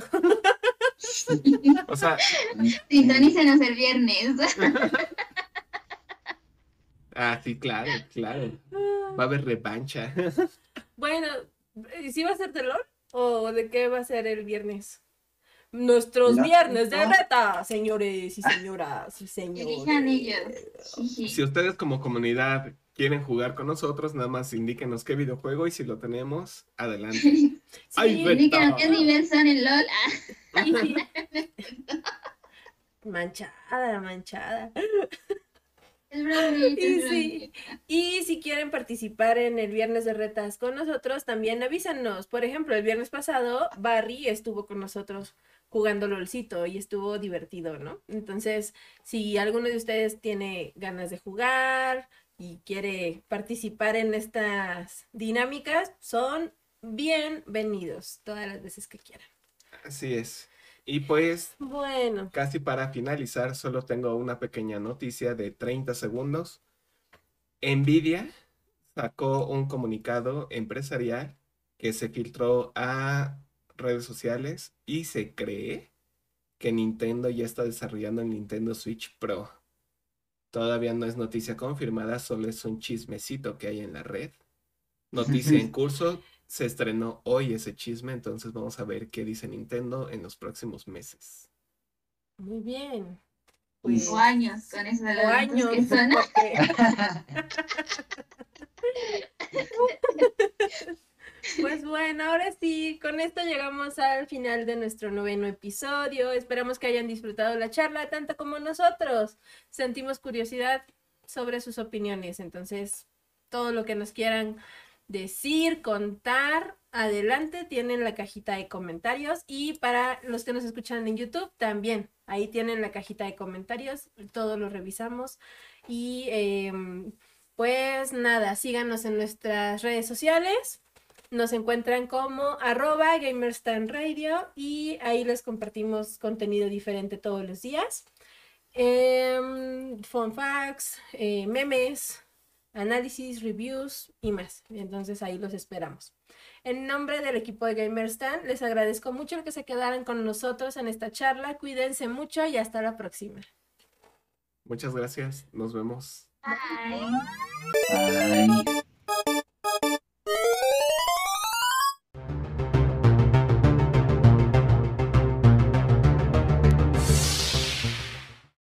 O sea, Sintonícenos el viernes. sí, claro, claro. Va a haber revancha. Bueno, ¿sí va a ser de LOL? ¿O de qué va a ser el viernes? Nuestros Lo viernes de siento. reta, señores y señoras y Elijan ellos. señores. Si ustedes como comunidad quieren jugar con nosotros, nada más indíquenos qué videojuego y si lo tenemos, adelante. ¡Ay, Sí, Indíquenos qué beta! nivel son en LOL. y- manchada, manchada. Es bromita, Y es sí, bromita. y si quieren participar en el viernes de retas con nosotros, también avísanos. Por ejemplo, el viernes pasado, Barry estuvo con nosotros jugando LOLcito y estuvo divertido, ¿no? Entonces, si alguno de ustedes tiene ganas de jugar y quiere participar en estas dinámicas, son bienvenidos todas las veces que quieran. Así es. Y pues, Bueno, casi para finalizar, solo tengo una pequeña noticia de 30 segundos. Nvidia sacó un comunicado empresarial que se filtró a redes sociales y se cree que Nintendo ya está desarrollando el Nintendo Switch Pro. Todavía no es noticia confirmada, solo es un chismecito que hay en la red. Noticia en curso, se estrenó hoy ese chisme, entonces vamos a ver qué dice Nintendo en los próximos meses. muy bien. Pues- O años con esos O adelantos que años, son. porque pues bueno, ahora sí, con esto llegamos al final de nuestro 9º episodio. Esperamos que hayan disfrutado la charla tanto como nosotros. Sentimos curiosidad sobre sus opiniones, entonces todo lo que nos quieran decir, contar, adelante, tienen la cajita de comentarios y para los que nos escuchan en YouTube también, ahí tienen la cajita de comentarios, todo lo revisamos y pues nada, síganos en nuestras redes sociales. Nos encuentran como @GamersTimeRadio y ahí les compartimos contenido diferente todos los días. Fun facts, memes, análisis, reviews y más. Entonces ahí los esperamos. En nombre del equipo de GamersTime, les agradezco mucho el que se quedaran con nosotros en esta charla. Cuídense mucho y hasta la próxima. Muchas gracias, nos vemos. Bye. Ay.